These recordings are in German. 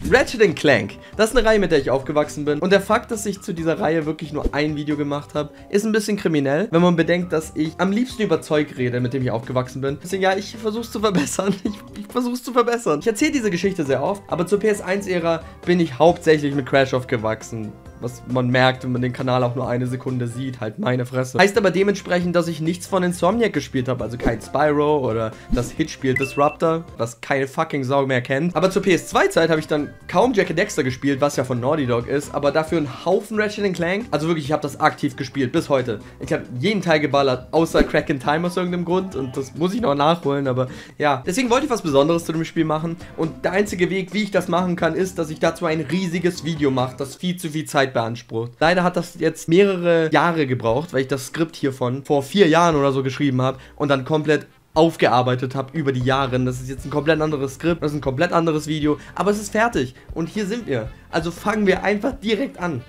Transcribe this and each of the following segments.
Ratchet & Clank, das ist eine Reihe, mit der ich aufgewachsen bin. Und der Fakt, dass ich zu dieser Reihe wirklich nur ein Video gemacht habe, ist ein bisschen kriminell, wenn man bedenkt, dass ich am liebsten über Zeug rede, mit dem ich aufgewachsen bin. Deswegen, ja, ich versuch's zu verbessern. Ich versuch's zu verbessern. Ich erzähle diese Geschichte sehr oft, aber zur PS1-Ära bin ich hauptsächlich mit Crash aufgewachsen. Was man merkt, wenn man den Kanal auch nur eine Sekunde sieht, halt meine Fresse. Heißt aber dementsprechend, dass ich nichts von Insomniac gespielt habe, also kein Spyro oder das Hitspiel Disruptor, was keine fucking Sau mehr kennt. Aber zur PS2-Zeit habe ich dann kaum Jak and Daxter gespielt, was ja von Naughty Dog ist, aber dafür einen Haufen Ratchet & Clank. Also wirklich, ich habe das aktiv gespielt, bis heute. Ich habe jeden Teil geballert, außer Crack in Time aus irgendeinem Grund und das muss ich noch nachholen, aber ja. Deswegen wollte ich was Besonderes zu dem Spiel machen und der einzige Weg, wie ich das machen kann, ist, dass ich dazu ein riesiges Video mache, das viel zu viel Zeit beansprucht. Leider hat das jetzt mehrere Jahre gebraucht, weil ich das Skript hiervon vor 4 Jahren oder so geschrieben habe und dann komplett aufgearbeitet habe über die Jahre. Das ist jetzt ein komplett anderes Skript, das ist ein komplett anderes Video, aber es ist fertig und hier sind wir. Also fangen wir einfach direkt an.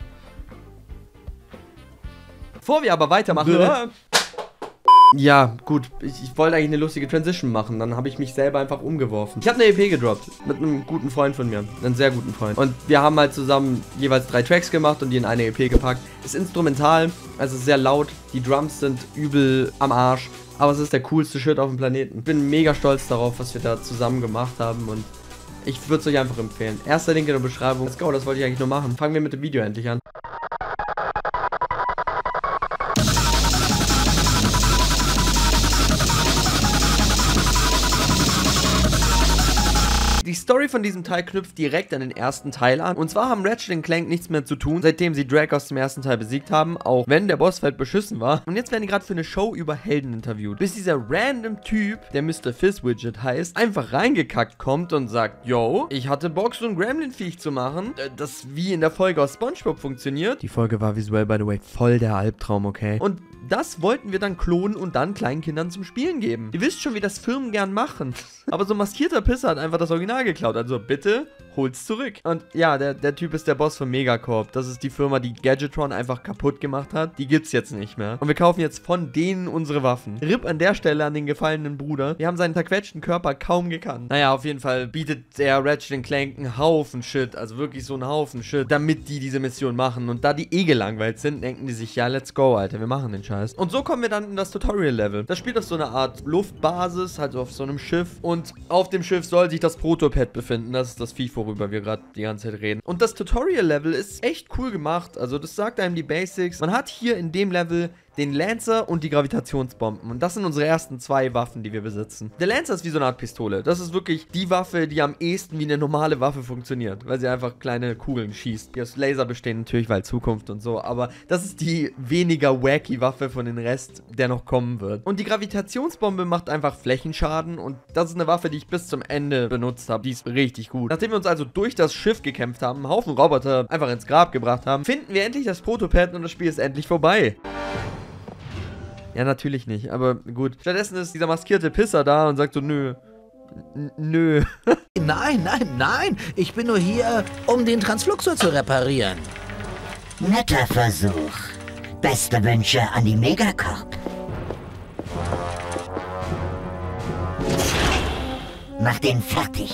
Bevor wir aber weitermachen... Ja, gut, ich wollte eigentlich eine lustige Transition machen, dann habe ich mich selber einfach umgeworfen. Ich habe eine EP gedroppt, mit einem guten Freund von mir, einem sehr guten Freund. Und wir haben halt zusammen jeweils 3 Tracks gemacht und die in eine EP gepackt. Ist instrumental, also sehr laut, die Drums sind übel am Arsch, aber es ist der coolste Shit auf dem Planeten. Ich bin mega stolz darauf, was wir da zusammen gemacht haben und ich würde es euch einfach empfehlen. Erster Link in der Beschreibung. Let's go, das wollte ich eigentlich nur machen. Fangen wir mit dem Video endlich an. Die Story von diesem Teil knüpft direkt an den ersten Teil an. Und zwar haben Ratchet & Clank nichts mehr zu tun, seitdem sie Drake aus dem ersten Teil besiegt haben, auch wenn der Bossfight beschissen war. Und jetzt werden die gerade für eine Show über Helden interviewt. Bis dieser random Typ, der Mr. Fizzwidget heißt, einfach reingekackt kommt und sagt, yo, ich hatte Bock, so ein Gremlin-Viech zu machen, das wie in der Folge aus SpongeBob funktioniert. Die Folge war visuell, by the way, voll der Albtraum, okay? Und das wollten wir dann klonen und dann kleinen Kindern zum Spielen geben. Ihr wisst schon, wie das Firmen gern machen. Aber so ein maskierter Pisser hat einfach das Original geklaut. Also bitte, holt's zurück. Und ja, der Typ ist der Boss von Megacorp. Das ist die Firma, die Gadgetron einfach kaputt gemacht hat. Die gibt's jetzt nicht mehr. Und wir kaufen jetzt von denen unsere Waffen. RIP an der Stelle an den gefallenen Bruder. Wir haben seinen zerquetschten Körper kaum gekannt. Naja, auf jeden Fall bietet der Ratchet & Clank einen Haufen Shit. Also wirklich so einen Haufen Shit, damit die diese Mission machen. Und da die eh gelangweilt sind, denken die sich, ja, let's go, Alter. Wir machen den Scheiß. Und so kommen wir dann in das Tutorial-Level. Das spielt auf so einer Art Luftbasis, halt so auf so einem Schiff. Und auf dem Schiff soll sich das Protopad befinden. Das ist das Vieh, worüber wir gerade die ganze Zeit reden. Und das Tutorial-Level ist echt cool gemacht. Also das sagt einem die Basics. Man hat hier in dem Level den Lancer und die Gravitationsbomben. Und das sind unsere ersten 2 Waffen, die wir besitzen. Der Lancer ist wie so eine Art Pistole. Das ist wirklich die Waffe, die am ehesten wie eine normale Waffe funktioniert. Weil sie einfach kleine Kugeln schießt. Die aus Laser bestehen natürlich, weil Zukunft und so. Aber das ist die weniger wacky Waffe von den Rest, der noch kommen wird. Und die Gravitationsbombe macht einfach Flächenschaden. Und das ist eine Waffe, die ich bis zum Ende benutzt habe. Die ist richtig gut. Nachdem wir uns also durch das Schiff gekämpft haben, einen Haufen Roboter einfach ins Grab gebracht haben, finden wir endlich das Protopad und das Spiel ist endlich vorbei. Ja, natürlich nicht, aber gut. Stattdessen ist dieser maskierte Pisser da und sagt so, nö. Nö. Nein, nein, nein. Ich bin nur hier, um den Transfluxor zu reparieren. Netter Versuch. Beste Wünsche an die Megacorp. Mach den fertig.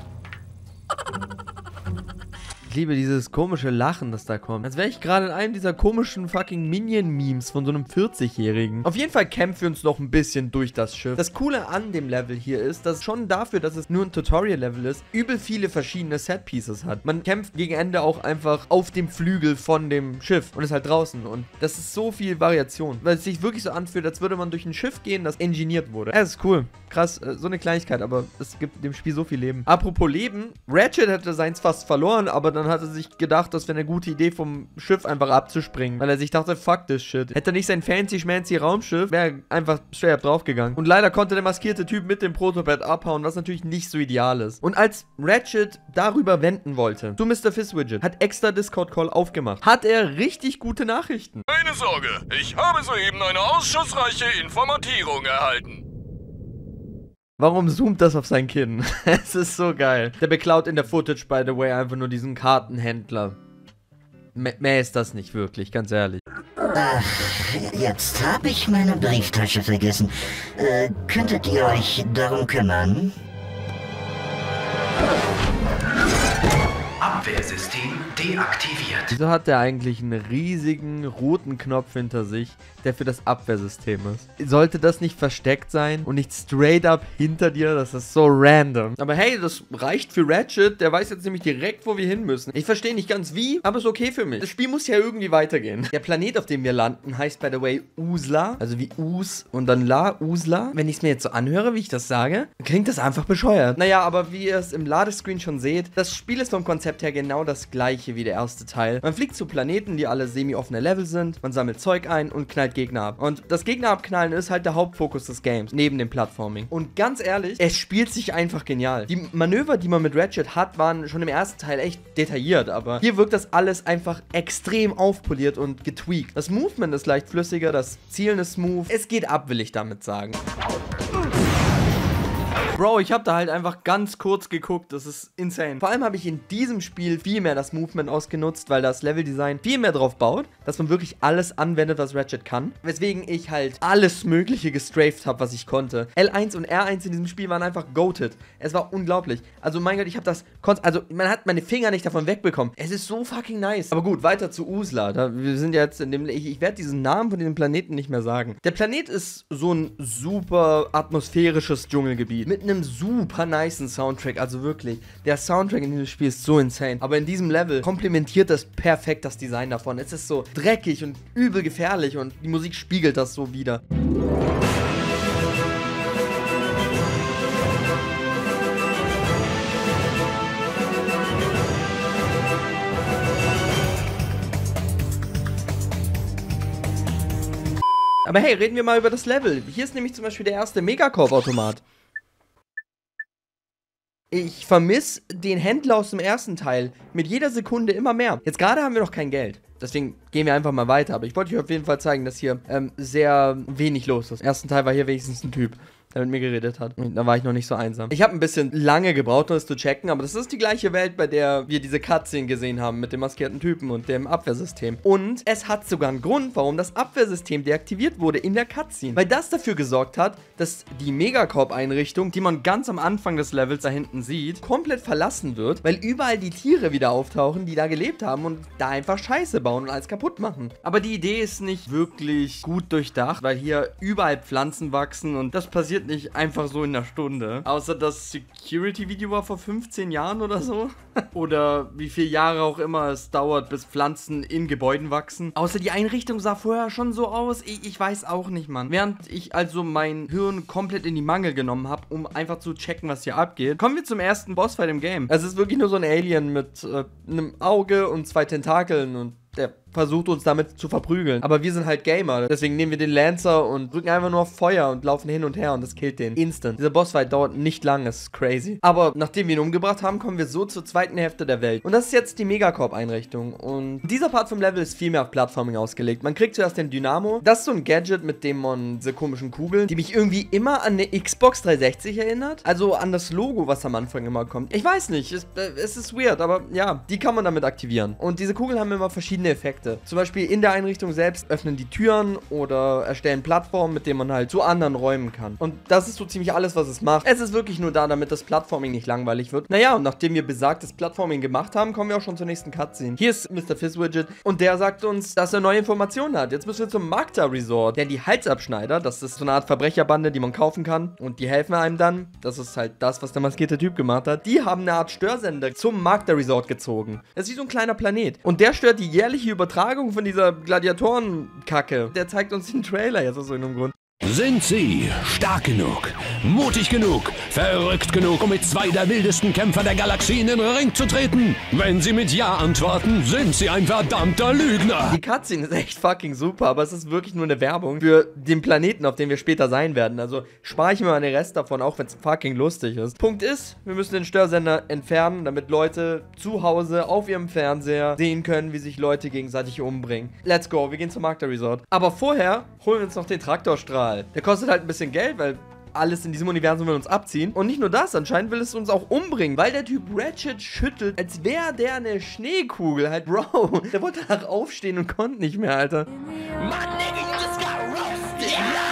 Ich liebe dieses komische Lachen, das da kommt. Als wäre ich gerade in einem dieser komischen fucking Minion-Memes von so einem 40-Jährigen. Auf jeden Fall kämpfen wir uns noch ein bisschen durch das Schiff. Das Coole an dem Level hier ist, dass schon dafür, dass es nur ein Tutorial-Level ist, übel viele verschiedene Set-Pieces hat. Man kämpft gegen Ende auch einfach auf dem Flügel von dem Schiff und ist halt draußen. Und das ist so viel Variation, weil es sich wirklich so anfühlt, als würde man durch ein Schiff gehen, das engineert wurde. Es ist cool. Krass, so eine Kleinigkeit, aber es gibt dem Spiel so viel Leben. Apropos Leben, Ratchet hätte seins fast verloren, aber dann hat er sich gedacht, das wäre eine gute Idee, vom Schiff einfach abzuspringen, weil er sich dachte, fuck this shit. Hätte er nicht sein fancy-schmancy Raumschiff, wäre er einfach straight up draufgegangen. Und leider konnte der maskierte Typ mit dem Protopad abhauen, was natürlich nicht so ideal ist. Und als Ratchet darüber wenden wollte, zu Mr. Fizzwidget, hat extra Discord-Call aufgemacht. Hat er richtig gute Nachrichten. Keine Sorge, ich habe soeben eine ausschussreiche Informatierung erhalten. Warum zoomt das auf sein Kinn? Es ist so geil. Der beklaut in der Footage, by the way, einfach nur diesen Kartenhändler. Mehr ist das nicht wirklich, ganz ehrlich. Ach, jetzt habe ich meine Brieftasche vergessen. Könntet ihr euch darum kümmern? Abwehrsystem deaktiviert. Wieso hat der eigentlich einen riesigen roten Knopf hinter sich, der für das Abwehrsystem ist? Sollte das nicht versteckt sein und nicht straight up hinter dir? Das ist so random. Aber hey, das reicht für Ratchet. Der weiß jetzt nämlich direkt, wo wir hin müssen. Ich verstehe nicht ganz wie, aber ist okay für mich. Das Spiel muss ja irgendwie weitergehen. Der Planet, auf dem wir landen, heißt by the way Usla. Also wie Us und dann La, Usla. Wenn ich es mir jetzt so anhöre, wie ich das sage, klingt das einfach bescheuert. Naja, aber wie ihr es im Ladescreen schon seht, das Spiel ist vom Konzept her genau das gleiche wie der erste Teil. Man fliegt zu Planeten, die alle semi-offene Level sind, man sammelt Zeug ein und knallt Gegner ab. Und das Gegner abknallen ist halt der Hauptfokus des Games, neben dem Plattforming. Und ganz ehrlich, es spielt sich einfach genial. Die Manöver, die man mit Ratchet hat, waren schon im ersten Teil echt detailliert, aber hier wirkt das alles einfach extrem aufpoliert und getweakt. Das Movement ist leicht flüssiger, das Zielen ist smooth. Es geht ab, will ich damit sagen. Bro, ich habe da halt einfach ganz kurz geguckt, das ist insane. Vor allem habe ich in diesem Spiel viel mehr das Movement ausgenutzt, weil das Leveldesign viel mehr drauf baut, dass man wirklich alles anwendet, was Ratchet kann. Weswegen ich halt alles Mögliche gestrafed habe, was ich konnte. L1 und R1 in diesem Spiel waren einfach goated. Es war unglaublich. Also mein Gott, ich habe das... Also man hat meine Finger nicht davon wegbekommen. Es ist so fucking nice. Aber gut, weiter zu Usla. Wir sind jetzt in dem... Ich werde diesen Namen von diesem Planeten nicht mehr sagen. Der Planet ist so ein super atmosphärisches Dschungelgebiet. Mit einem super nicen Soundtrack, also wirklich, der Soundtrack in diesem Spiel ist so insane, aber in diesem Level komplementiert das perfekt das Design davon. Es ist so dreckig und übel gefährlich und die Musik spiegelt das so wider. Aber hey, reden wir mal über das Level. Hier ist nämlich zum Beispiel der erste Megacorp-Automat. Ich vermisse den Händler aus dem ersten Teil mit jeder Sekunde immer mehr. Jetzt gerade haben wir noch kein Geld. Deswegen gehen wir einfach mal weiter. Aber ich wollte euch auf jeden Fall zeigen, dass hier sehr wenig los ist. Im ersten Teil war hier wenigstens ein Typ, der mit mir geredet hat. Und da war ich noch nicht so einsam. Ich habe ein bisschen lange gebraucht, um das zu checken, aber das ist die gleiche Welt, bei der wir diese Cutscene gesehen haben mit dem maskierten Typen und dem Abwehrsystem. Und es hat sogar einen Grund, warum das Abwehrsystem deaktiviert wurde in der Cutscene. Weil das dafür gesorgt hat, dass die Megacorp-Einrichtung, die man ganz am Anfang des Levels da hinten sieht, komplett verlassen wird, weil überall die Tiere wieder auftauchen, die da gelebt haben und da einfach Scheiße bauen und alles kaputt machen. Aber die Idee ist nicht wirklich gut durchdacht, weil hier überall Pflanzen wachsen und das passiert nicht einfach so in einer Stunde. Außer das Security-Video war vor 15 Jahren oder so. Oder wie viele Jahre auch immer es dauert, bis Pflanzen in Gebäuden wachsen. Außer die Einrichtung sah vorher schon so aus. Ich weiß auch nicht, Mann. Während ich also mein Hirn komplett in die Mangel genommen habe, um einfach zu checken, was hier abgeht, kommen wir zum ersten Bossfight im Game. Es ist wirklich nur so ein Alien mit einem Auge und 2 Tentakeln und der versucht uns damit zu verprügeln. Aber wir sind halt Gamer. Deswegen nehmen wir den Lancer und drücken einfach nur auf Feuer und laufen hin und her und das killt den instant. Dieser Bossfight dauert nicht lang, das ist crazy. Aber nachdem wir ihn umgebracht haben, kommen wir so zur zweiten Hälfte der Welt. Und das ist jetzt die Megacorp-Einrichtung. Und dieser Part vom Level ist viel mehr auf Plattforming ausgelegt. Man kriegt zuerst den Dynamo. Das ist so ein Gadget, mit dem man diese komischen Kugeln, die mich irgendwie immer an eine Xbox 360 erinnert. Also an das Logo, was am Anfang immer kommt. Ich weiß nicht, es ist weird, aber ja, die kann man damit aktivieren. Und diese Kugeln haben immer verschiedene Effekte. Zum Beispiel in der Einrichtung selbst öffnen die Türen oder erstellen Plattformen, mit denen man halt zu anderen Räumen kann. Und das ist so ziemlich alles, was es macht. Es ist wirklich nur da, damit das Plattforming nicht langweilig wird. Naja, und nachdem wir besagtes Plattforming gemacht haben, kommen wir auch schon zur nächsten Cutscene. Hier ist Mr. Fizzwidget und der sagt uns, dass er neue Informationen hat. Jetzt müssen wir zum Magda Resort. Denn die Halsabschneider, das ist so eine Art Verbrecherbande, die man kaufen kann. Und die helfen einem dann. Das ist halt das, was der maskierte Typ gemacht hat. Die haben eine Art Störsender zum Magda Resort gezogen. Das ist wie so ein kleiner Planet. Und der stört die jährliche Übertragung von dieser Gladiatoren-Kacke. Der zeigt uns den Trailer jetzt aus irgendeinem Grund. Sind Sie stark genug, mutig genug, verrückt genug, um mit 2 der wildesten Kämpfer der Galaxie in den Ring zu treten? Wenn Sie mit Ja antworten, sind Sie ein verdammter Lügner. Die Cutscene ist echt fucking super, aber es ist wirklich nur eine Werbung für den Planeten, auf dem wir später sein werden. Also spare ich mir mal den Rest davon, auch wenn es fucking lustig ist. Punkt ist, wir müssen den Störsender entfernen, damit Leute zu Hause auf ihrem Fernseher sehen können, wie sich Leute gegenseitig umbringen. Let's go, wir gehen zum Magda Resort. Aber vorher holen wir uns noch den Traktorstrahl. Der kostet halt ein bisschen Geld, weil alles in diesem Universum will uns abziehen. Und nicht nur das, anscheinend will es uns auch umbringen, weil der Typ Ratchet schüttelt, als wäre der eine Schneekugel. Halt, Bro, der wollte danach aufstehen und konnte nicht mehr, Alter. My nigga, you just got roasted.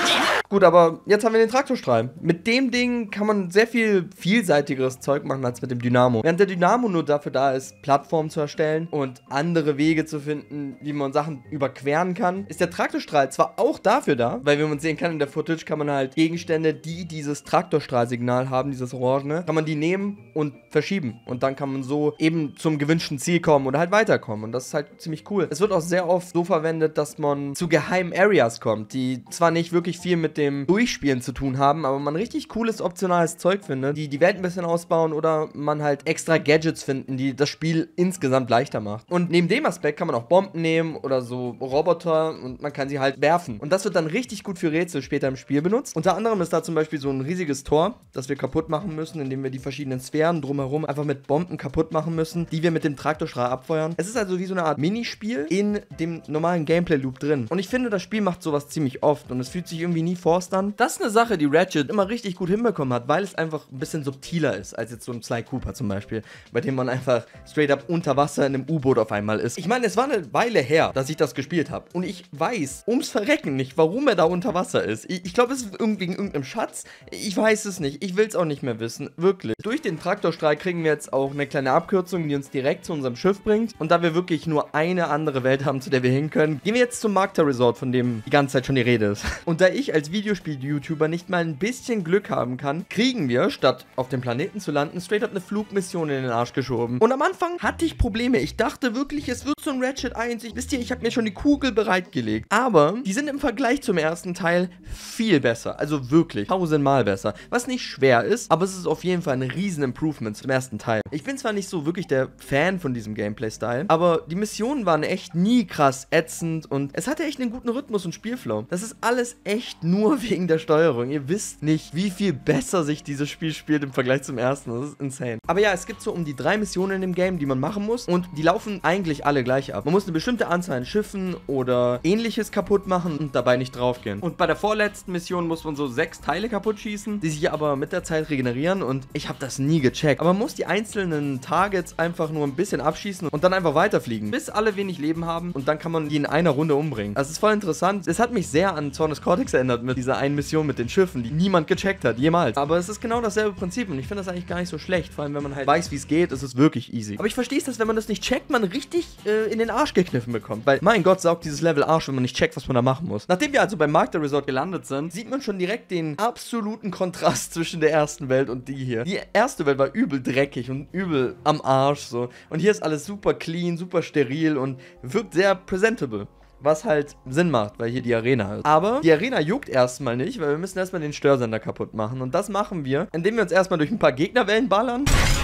Gut, aber jetzt haben wir den Traktorstrahl. Mit dem Ding kann man sehr viel vielseitigeres Zeug machen als mit dem Dynamo. Während der Dynamo nur dafür da ist, Plattformen zu erstellen und andere Wege zu finden, wie man Sachen überqueren kann, ist der Traktorstrahl zwar auch dafür da, weil wie man sehen kann in der Footage, kann man halt Gegenstände, die dieses Traktorstrahlsignal haben, dieses Orangene, kann man die nehmen und verschieben. Und dann kann man so eben zum gewünschten Ziel kommen oder halt weiterkommen. Und das ist halt ziemlich cool. Es wird auch sehr oft so verwendet, dass man zu geheimen Areas kommt, die zwar nicht wirklich viel mit dem Durchspielen zu tun haben, aber man richtig cooles, optionales Zeug findet, die die Welt ein bisschen ausbauen oder man halt extra Gadgets finden, die das Spiel insgesamt leichter macht. Und neben dem Aspekt kann man auch Bomben nehmen oder so Roboter und man kann sie halt werfen. Und das wird dann richtig gut für Rätsel später im Spiel benutzt. Unter anderem ist da zum Beispiel so ein riesiges Tor, das wir kaputt machen müssen, indem wir die verschiedenen Sphären drumherum einfach mit Bomben kaputt machen müssen, die wir mit dem Traktorstrahl abfeuern. Es ist also wie so eine Art Minispiel in dem normalen Gameplay-Loop drin. Und ich finde, das Spiel macht sowas ziemlich oft und es fühlt sich irgendwie nie forced an. Das ist eine Sache, die Ratchet immer richtig gut hinbekommen hat, weil es einfach ein bisschen subtiler ist, als jetzt so ein Sly Cooper zum Beispiel, bei dem man einfach straight up unter Wasser in einem U-Boot auf einmal ist. Ich meine, es war eine Weile her, dass ich das gespielt habe und ich weiß ums Verrecken nicht, warum er da unter Wasser ist. Ich glaube, es ist wegen irgendeinem Schatz. Ich weiß es nicht. Ich will es auch nicht mehr wissen. Wirklich. Durch den Traktorstrahl kriegen wir jetzt auch eine kleine Abkürzung, die uns direkt zu unserem Schiff bringt. Und da wir wirklich nur eine andere Welt haben, zu der wir hin können, gehen wir jetzt zum Magda Resort, von dem die ganze Zeit schon die Rede ist. Und da ich als Videospiel-YouTuber nicht mal ein bisschen Glück haben kann, kriegen wir, statt auf dem Planeten zu landen, straight up eine Flugmission in den Arsch geschoben. Und am Anfang hatte ich Probleme. Ich dachte wirklich, es wird so ein Ratchet 1. Wisst ihr, ich habe mir schon die Kugel bereitgelegt. Aber die sind im Vergleich zum ersten Teil viel besser. Also wirklich 1000-mal besser. Was nicht schwer ist, aber es ist auf jeden Fall ein riesen Improvement zum ersten Teil. Ich bin zwar nicht so wirklich der Fan von diesem Gameplay-Style, aber die Missionen waren echt nie krass ätzend und es hatte echt einen guten Rhythmus und Spielflow. Das ist alles echt nur wegen der Steuerung. Ihr wisst nicht, wie viel besser sich dieses Spiel spielt im Vergleich zum ersten. Das ist insane. Aber ja, es gibt so um die 3 Missionen in dem Game, die man machen muss und die laufen eigentlich alle gleich ab. Man muss eine bestimmte Anzahl an Schiffen oder ähnliches kaputt machen und dabei nicht draufgehen. Und bei der vorletzten Mission muss man so 6 Teile kaputt schießen, die sich aber mit der Zeit regenerieren und ich habe das nie gecheckt. Aber man muss die einzelnen Targets einfach nur ein bisschen abschießen und dann einfach weiterfliegen, bis alle wenig Leben haben und dann kann man die in einer Runde umbringen. Das ist voll interessant. Es hat mich sehr an Zornes Cortex erinnert mit dieser einen Mission mit den Schiffen, die niemand gecheckt hat, jemals. Aber es ist genau dasselbe Prinzip und ich finde das eigentlich gar nicht so schlecht. Vor allem, wenn man halt weiß, wie es geht, ist es wirklich easy. Aber ich verstehe es, dass wenn man das nicht checkt, man richtig in den Arsch gekniffen bekommt. Weil, mein Gott, saugt dieses Level Arsch, wenn man nicht checkt, was man da machen muss. Nachdem wir also beim Magda Resort gelandet sind, sieht man schon direkt den absoluten Kontrast zwischen der ersten Welt und die hier. Die erste Welt war übel dreckig und übel am Arsch so. Und hier ist alles super clean, super steril und wirkt sehr presentable. Was halt Sinn macht, weil hier die Arena ist. Aber die Arena juckt erstmal nicht, weil wir müssen erstmal den Störsender kaputt machen. Und das machen wir, indem wir uns erstmal durch ein paar Gegnerwellen ballern.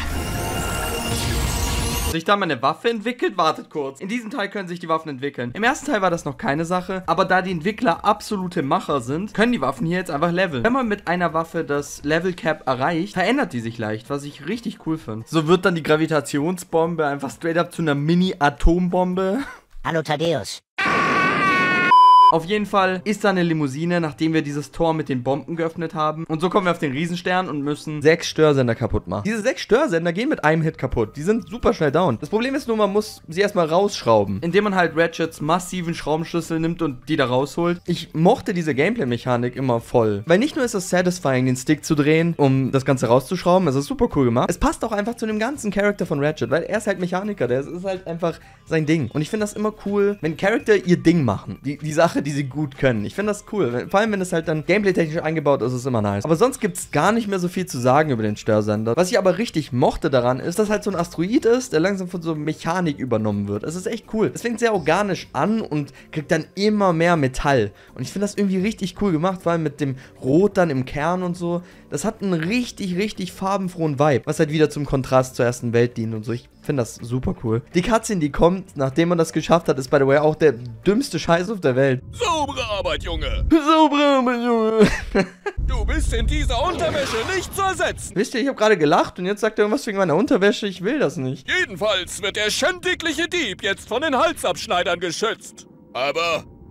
Sich da mal eine Waffe entwickelt? Wartet kurz. In diesem Teil können sich die Waffen entwickeln. Im ersten Teil war das noch keine Sache, aber da die Entwickler absolute Macher sind, können die Waffen hier jetzt einfach leveln. Wenn man mit einer Waffe das Level Cap erreicht, verändert die sich leicht, was ich richtig cool finde. So wird dann die Gravitationsbombe einfach straight up zu einer Mini-Atombombe. Hallo Thaddeus. Auf jeden Fall ist da eine Limousine, nachdem wir dieses Tor mit den Bomben geöffnet haben. Und so kommen wir auf den Riesenstern und müssen 6 Störsender kaputt machen. Diese 6 Störsender gehen mit einem Hit kaputt. Die sind super schnell down. Das Problem ist nur, man muss sie erstmal rausschrauben, indem man halt Ratchets massiven Schraubenschlüssel nimmt und die da rausholt. Ich mochte diese Gameplay-Mechanik immer voll. Weil nicht nur ist es satisfying, den Stick zu drehen, um das Ganze rauszuschrauben. Es ist super cool gemacht. Es passt auch einfach zu dem ganzen Charakter von Ratchet, weil er ist halt Mechaniker. Der ist halt einfach sein Ding. Und ich finde das immer cool, wenn Charakter ihr Ding machen. Die Sache, die sie gut können. Ich finde das cool. Vor allem, wenn es halt dann gameplay-technisch eingebaut ist, ist es immer nice. Aber sonst gibt es gar nicht mehr so viel zu sagen über den Störsender. Was ich aber richtig mochte daran ist, dass halt so ein Asteroid ist, der langsam von so Mechanik übernommen wird. Es ist echt cool. Es fängt sehr organisch an und kriegt dann immer mehr Metall. Und ich finde das irgendwie richtig cool gemacht, vor allem mit dem Rot dann im Kern und so. Das hat einen richtig, richtig farbenfrohen Vibe, was halt wieder zum Kontrast zur ersten Welt dient und so. Ich finde das super cool. Die Cutscene, die kommt, nachdem man das geschafft hat, ist by the way auch der dümmste Scheiß auf der Welt. Saubere Arbeit, Junge. Saubere Arbeit, Junge. Du bist in dieser Unterwäsche nicht zu ersetzen. Wisst ihr, ich habe gerade gelacht und jetzt sagt er irgendwas wegen meiner Unterwäsche. Ich will das nicht. Jedenfalls wird der schändliche Dieb jetzt von den Halsabschneidern geschützt. Aber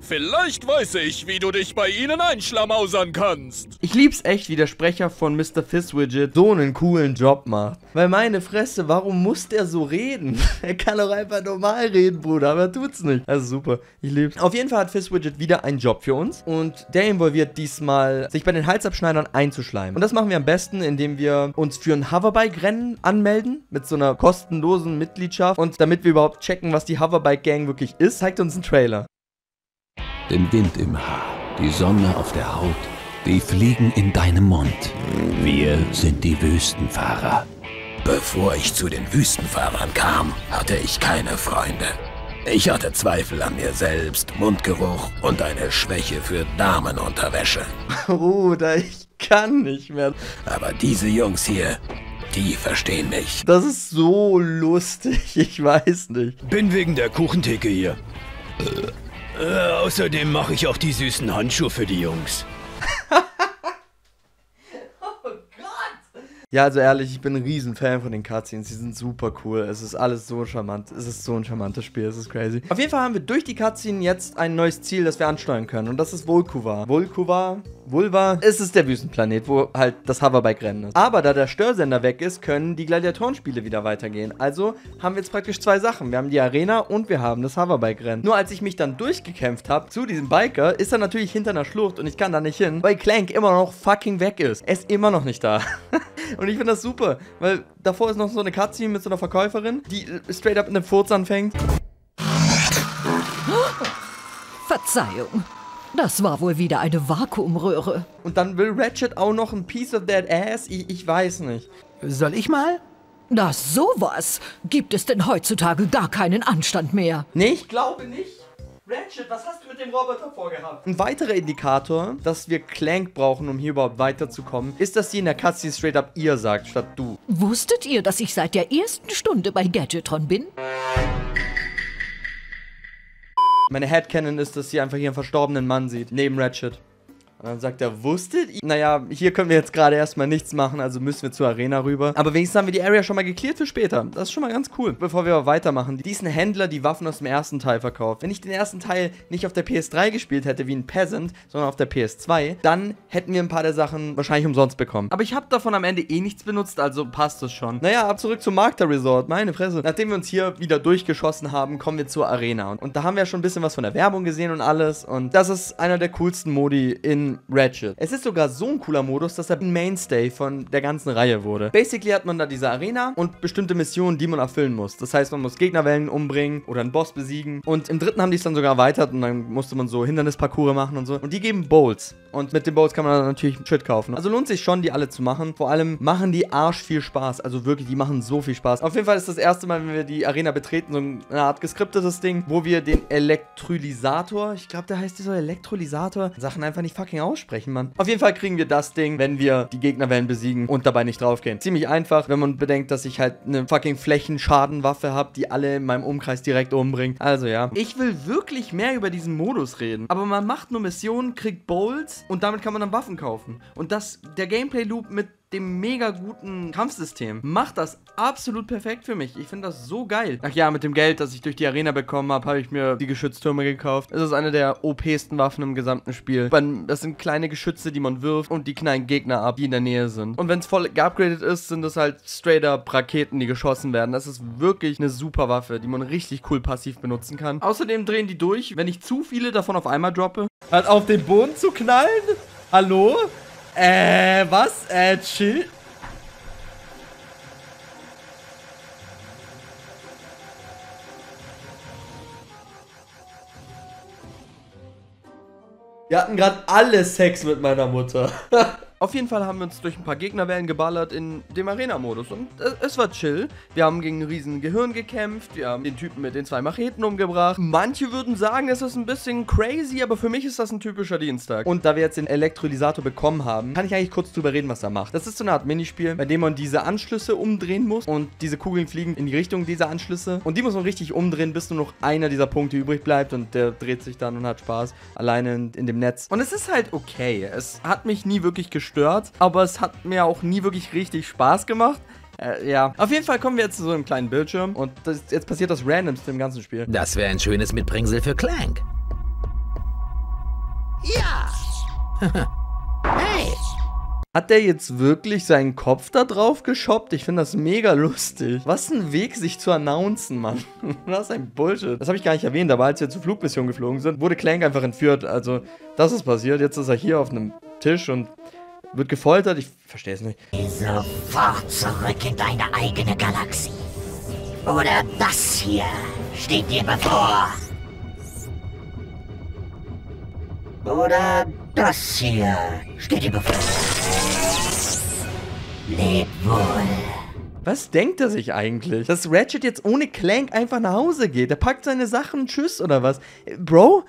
Vielleicht weiß ich, wie du dich bei ihnen einschlamausern kannst. Ich lieb's echt, wie der Sprecher von Mr. Fizzwidget so einen coolen Job macht. Weil meine Fresse, warum muss der so reden? Er kann doch einfach normal reden, Bruder, aber er tut's nicht. Also super, ich lieb's. Auf jeden Fall hat Fizzwidget wieder einen Job für uns und der involviert diesmal, sich bei den Halsabschneidern einzuschleimen. Und das machen wir am besten, indem wir uns für ein Hoverbike-Rennen anmelden, mit so einer kostenlosen Mitgliedschaft. Und damit wir überhaupt checken, was die Hoverbike-Gang wirklich ist, zeigt uns ein Trailer. Den Wind im Haar, die Sonne auf der Haut, die Fliegen in deinem Mund. Wir sind die Wüstenfahrer. Bevor ich zu den Wüstenfahrern kam, hatte ich keine Freunde. Ich hatte Zweifel an mir selbst, Mundgeruch und eine Schwäche für Damenunterwäsche. Bruder, ich kann nicht mehr. Aber diese Jungs hier, die verstehen mich. Das ist so lustig, ich weiß nicht. Bin wegen der Kuchentheke hier. Außerdem mache ich auch die süßen Handschuhe für die Jungs. Ja, also ehrlich, ich bin ein Riesenfan von den Cutscenes. Die sind super cool. Es ist alles so charmant. Es ist so ein charmantes Spiel. Es ist crazy. Auf jeden Fall haben wir durch die Cutscene jetzt ein neues Ziel, das wir ansteuern können. Und das ist Volkuva. Vulva. Es ist der Wüstenplanet, wo halt das Hoverbike-Rennen ist. Aber da der Störsender weg ist, können die Gladiatorenspiele wieder weitergehen. Also haben wir jetzt praktisch zwei Sachen. Wir haben die Arena und wir haben das Hoverbike-Rennen. Nur als ich mich dann durchgekämpft habe zu diesem Biker, ist er natürlich hinter einer Schlucht und ich kann da nicht hin, weil Clank immer noch fucking weg ist. Er ist immer noch nicht da. Und ich finde das super, weil davor ist noch so eine Cutscene mit so einer Verkäuferin, die straight up in einem Furz anfängt. Verzeihung. Das war wohl wieder eine Vakuumröhre. Und dann will Ratchet auch noch ein Piece of that ass? Ich weiß nicht. Soll ich mal? Na sowas. Gibt es denn heutzutage gar keinen Anstand mehr? Nee, ich glaube nicht. Ratchet, was hast du mit dem Roboter vorgehabt? Ein weiterer Indikator, dass wir Clank brauchen, um hier überhaupt weiterzukommen, ist, dass sie in der Cutscene straight up ihr sagt, statt du. Wusstet ihr, dass ich seit der ersten Stunde bei Gadgetron bin? Meine Headcanon ist, dass sie einfach hier einen verstorbenen Mann sieht, neben Ratchet. Und dann sagt er, wusstet ihr? Naja, hier können wir jetzt gerade erstmal nichts machen, also müssen wir zur Arena rüber. Aber wenigstens haben wir die Area schon mal geklärt für später. Das ist schon mal ganz cool. Bevor wir aber weitermachen, diesen Händler die Waffen aus dem ersten Teil verkauft. Wenn ich den ersten Teil nicht auf der PS3 gespielt hätte wie ein Peasant, sondern auf der PS2, dann hätten wir ein paar der Sachen wahrscheinlich umsonst bekommen. Aber ich habe davon am Ende eh nichts benutzt, also passt es schon. Naja, ab zurück zum Magda Resort, meine Fresse. Nachdem wir uns hier wieder durchgeschossen haben, kommen wir zur Arena. Und da haben wir ja schon ein bisschen was von der Werbung gesehen und alles. Und das ist einer der coolsten Modi in Ratchet. Es ist sogar so ein cooler Modus, dass er ein Mainstay von der ganzen Reihe wurde. Basically hat man da diese Arena und bestimmte Missionen, die man erfüllen muss. Das heißt, man muss Gegnerwellen umbringen oder einen Boss besiegen. Und im dritten haben die es dann sogar erweitert und dann musste man so Hindernisparcours machen und so. Und die geben Bowls. Und mit den Bowls kann man dann natürlich Shit kaufen. Also lohnt sich schon, die alle zu machen. Vor allem machen die Arsch viel Spaß. Also wirklich, die machen so viel Spaß. Auf jeden Fall ist das erste Mal, wenn wir die Arena betreten, so eine Art geskriptetes Ding, wo wir den Elektrolysator, ich glaube, der heißt dieser Elektrolysator, Sachen einfach nicht fucking aussprechen, Mann. Auf jeden Fall kriegen wir das Ding, wenn wir die Gegnerwellen besiegen und dabei nicht draufgehen. Ziemlich einfach, wenn man bedenkt, dass ich halt eine fucking Flächenschadenwaffe habe, die alle in meinem Umkreis direkt umbringt. Also ja. Ich will wirklich mehr über diesen Modus reden. Aber man macht nur Missionen, kriegt Bowls und damit kann man dann Waffen kaufen. Und der Gameplay-Loop mit dem mega guten Kampfsystem macht das absolut perfekt für mich. Ich finde das so geil. Ach ja, mit dem Geld, das ich durch die Arena bekommen habe, habe ich mir die Geschütztürme gekauft. Es ist eine der OP-sten Waffen im gesamten Spiel. Das sind kleine Geschütze, die man wirft und die knallen Gegner ab, die in der Nähe sind. Und wenn es voll geupgradet ist, sind das halt straight-up Raketen, die geschossen werden. Das ist wirklich eine super Waffe, die man richtig cool passiv benutzen kann. Außerdem drehen die durch, wenn ich zu viele davon auf einmal droppe. Halt auf den Boden zu knallen? Hallo? Was? Chill? Wir hatten gerade alle Sex mit meiner Mutter. Auf jeden Fall haben wir uns durch ein paar Gegnerwellen geballert in dem Arena-Modus und es war chill. Wir haben gegen ein riesen Gehirn gekämpft, wir haben den Typen mit den 2 Macheten umgebracht. Manche würden sagen, es ist ein bisschen crazy, aber für mich ist das ein typischer Dienstag. Und da wir jetzt den Elektrolysator bekommen haben, kann ich eigentlich kurz drüber reden, was er macht. Das ist so eine Art Minispiel, bei dem man diese Anschlüsse umdrehen muss und diese Kugeln fliegen in die Richtung dieser Anschlüsse. Und die muss man richtig umdrehen, bis nur noch einer dieser Punkte übrig bleibt und der dreht sich dann und hat Spaß alleine in dem Netz. Und es ist halt okay. Es hat mich nie wirklich gestört, aber es hat mir auch nie wirklich richtig Spaß gemacht. Ja. Auf jeden Fall kommen wir jetzt zu so einem kleinen Bildschirm und jetzt passiert das Randomste im ganzen Spiel. Das wäre ein schönes Mitbringsel für Clank. Hey! Hat der jetzt wirklich seinen Kopf da drauf geschoppt? Ich finde das mega lustig. Was ein Weg, sich zu announcen, Mann. Das ist ein Bullshit. Das habe ich gar nicht erwähnt, aber als wir zur Flugmission geflogen sind, wurde Clank einfach entführt. Also, das ist passiert. Jetzt ist er hier auf einem Tisch und wird gefoltert. Ich verstehe es nicht. Sofort zurück in deine eigene Galaxie. Oder das hier steht dir bevor. Oder das hier steht dir bevor. Leb wohl. Was denkt er sich eigentlich? Dass Ratchet jetzt ohne Clank einfach nach Hause geht? Er packt seine Sachen, tschüss oder was? Bro?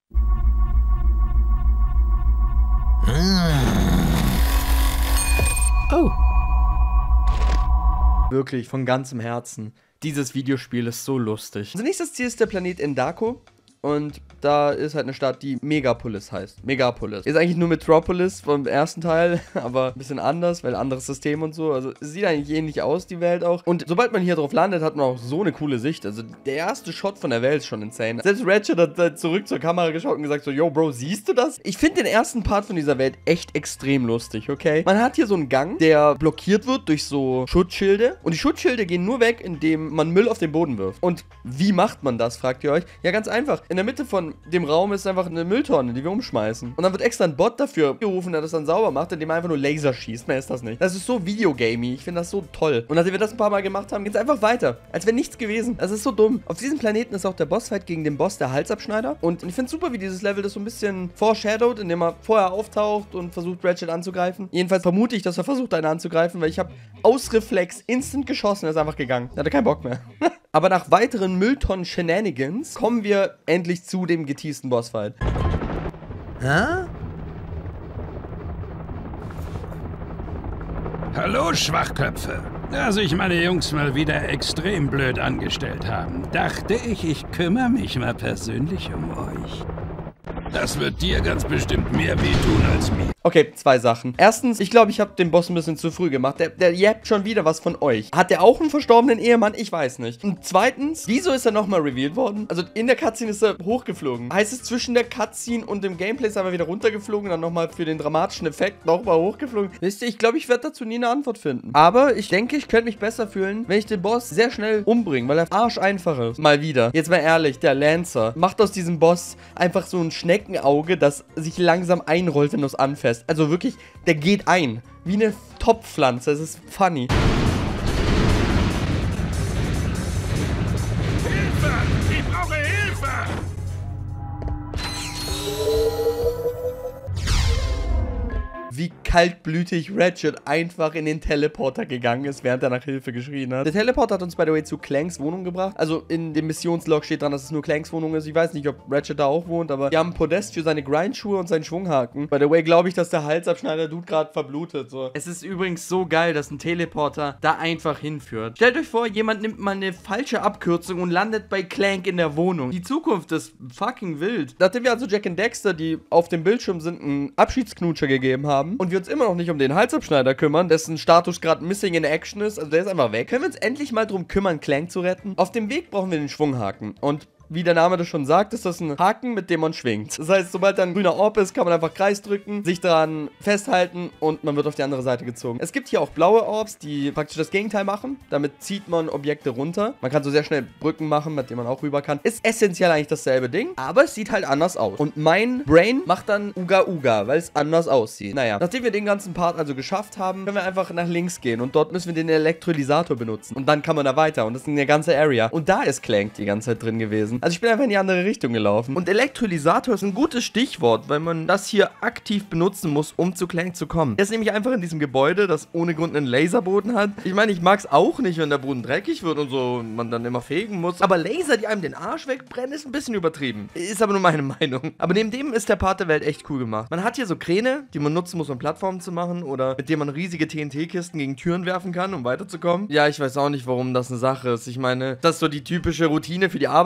Oh. Wirklich, von ganzem Herzen. Dieses Videospiel ist so lustig. Unser nächstes Ziel ist der Planet Endako. Und da ist halt eine Stadt, die Megapolis heißt. Megapolis. Ist eigentlich nur Metropolis vom ersten Teil, aber ein bisschen anders, weil anderes System und so. Also es sieht eigentlich ähnlich aus, die Welt auch. Und sobald man hier drauf landet, hat man auch so eine coole Sicht. Also der erste Shot von der Welt ist schon insane. Selbst Ratchet hat zurück zur Kamera geschaut und gesagt so, yo Bro, siehst du das? Ich finde den ersten Part von dieser Welt echt extrem lustig, okay? Man hat hier so einen Gang, der blockiert wird durch so Schutzschilde. Und die Schutzschilde gehen nur weg, indem man Müll auf den Boden wirft. Und wie macht man das, fragt ihr euch? Ja, ganz einfach. In der Mitte von dem Raum ist einfach eine Mülltonne, die wir umschmeißen. Und dann wird extra ein Bot dafür gerufen, der das dann sauber macht, indem er einfach nur Laser schießt. Mehr ist das nicht. Das ist so videogamey. Ich finde das so toll. Und nachdem wir das ein paar Mal gemacht haben, geht es einfach weiter. Als wäre nichts gewesen. Das ist so dumm. Auf diesem Planeten ist auch der Bossfight gegen den Boss, der Halsabschneider. Und ich finde es super, wie dieses Level das so ein bisschen foreshadowed, indem er vorher auftaucht und versucht, Ratchet anzugreifen. Jedenfalls vermute ich, dass er versucht, einen anzugreifen, weil ich habe aus Reflex instant geschossen. Er ist einfach gegangen. Er hatte keinen Bock mehr. Aber nach weiteren Mülltonnen-Shenanigans kommen wir endlich zu dem geteasten Bossfight. Hä? Hallo, Schwachköpfe. Da sich meine Jungs mal wieder extrem blöd angestellt haben, dachte ich, ich kümmere mich mal persönlich um euch. Das wird dir ganz bestimmt mehr wehtun als mir. Okay, zwei Sachen. Erstens, ich glaube, ich habe den Boss ein bisschen zu früh gemacht. Der jappt schon wieder was von euch. Hat der auch einen verstorbenen Ehemann? Ich weiß nicht. Und zweitens, wieso ist er nochmal revealed worden? Also in der Cutscene ist er hochgeflogen. Heißt es, zwischen der Cutscene und dem Gameplay ist er aber wieder runtergeflogen und dann nochmal für den dramatischen Effekt nochmal hochgeflogen? Wisst ihr, ich glaube, ich werde dazu nie eine Antwort finden. Aber ich denke, ich könnte mich besser fühlen, wenn ich den Boss sehr schnell umbringe, weil er arscheinfach ist. Mal wieder. Jetzt mal ehrlich, der Lancer macht aus diesem Boss einfach so ein Schneckenauge, das sich langsam einrollt, wenn du es anfasst. Also wirklich, der geht ein. Wie eine Topfpflanze. Es ist funny. Hilfe! Ich brauche Hilfe! Wie kaltblütig Ratchet einfach in den Teleporter gegangen ist, während er nach Hilfe geschrien hat. Der Teleporter hat uns, by the way, zu Clanks Wohnung gebracht. Also in dem Missionslog steht dran, dass es nur Clanks Wohnung ist. Ich weiß nicht, ob Ratchet da auch wohnt, aber wir haben ein Podest für seine Grindschuhe und seinen Schwunghaken. By the way, glaube ich, dass der Halsabschneider-Dude gerade verblutet. So. Es ist übrigens so geil, dass ein Teleporter da einfach hinführt. Stellt euch vor, jemand nimmt mal eine falsche Abkürzung und landet bei Clank in der Wohnung. Die Zukunft ist fucking wild. Nachdem wir also Jack und Dexter, die auf dem Bildschirm sind, einen Abschiedsknutscher gegeben haben und wir uns immer noch nicht um den Halsabschneider kümmern, dessen Status gerade missing in action ist, also der ist einfach weg, können wir uns endlich mal drum kümmern, Clank zu retten. Auf dem Weg brauchen wir den Schwunghaken und wie der Name das schon sagt, ist das ein Haken, mit dem man schwingt. Das heißt, sobald da ein grüner Orb ist, kann man einfach Kreis drücken, sich daran festhalten und man wird auf die andere Seite gezogen. Es gibt hier auch blaue Orbs, die praktisch das Gegenteil machen. Damit zieht man Objekte runter. Man kann so sehr schnell Brücken machen, mit denen man auch rüber kann. Ist essentiell eigentlich dasselbe Ding, aber es sieht halt anders aus. Und mein Brain macht dann Uga Uga, weil es anders aussieht. Naja, nachdem wir den ganzen Part also geschafft haben, können wir einfach nach links gehen und dort müssen wir den Elektrolysator benutzen. Und dann kann man da weiter und das ist eine ganze Area. Und da ist Clank die ganze Zeit drin gewesen. Also ich bin einfach in die andere Richtung gelaufen. Und Elektrolysator ist ein gutes Stichwort, weil man das hier aktiv benutzen muss, um zu Clank zu kommen. Er ist nämlich einfach in diesem Gebäude, das ohne Grund einen Laserboden hat. Ich meine, ich mag es auch nicht, wenn der Boden dreckig wird und so und man dann immer fegen muss. Aber Laser, die einem den Arsch wegbrennen, ist ein bisschen übertrieben. Ist aber nur meine Meinung. Aber neben dem ist der Part der Welt echt cool gemacht. Man hat hier so Kräne, die man nutzen muss, um Plattformen zu machen oder mit denen man riesige TNT-Kisten gegen Türen werfen kann, um weiterzukommen. Ja, ich weiß auch nicht, warum das eine Sache ist. Ich meine, das ist so die typische Routine für die Arbeiter dort.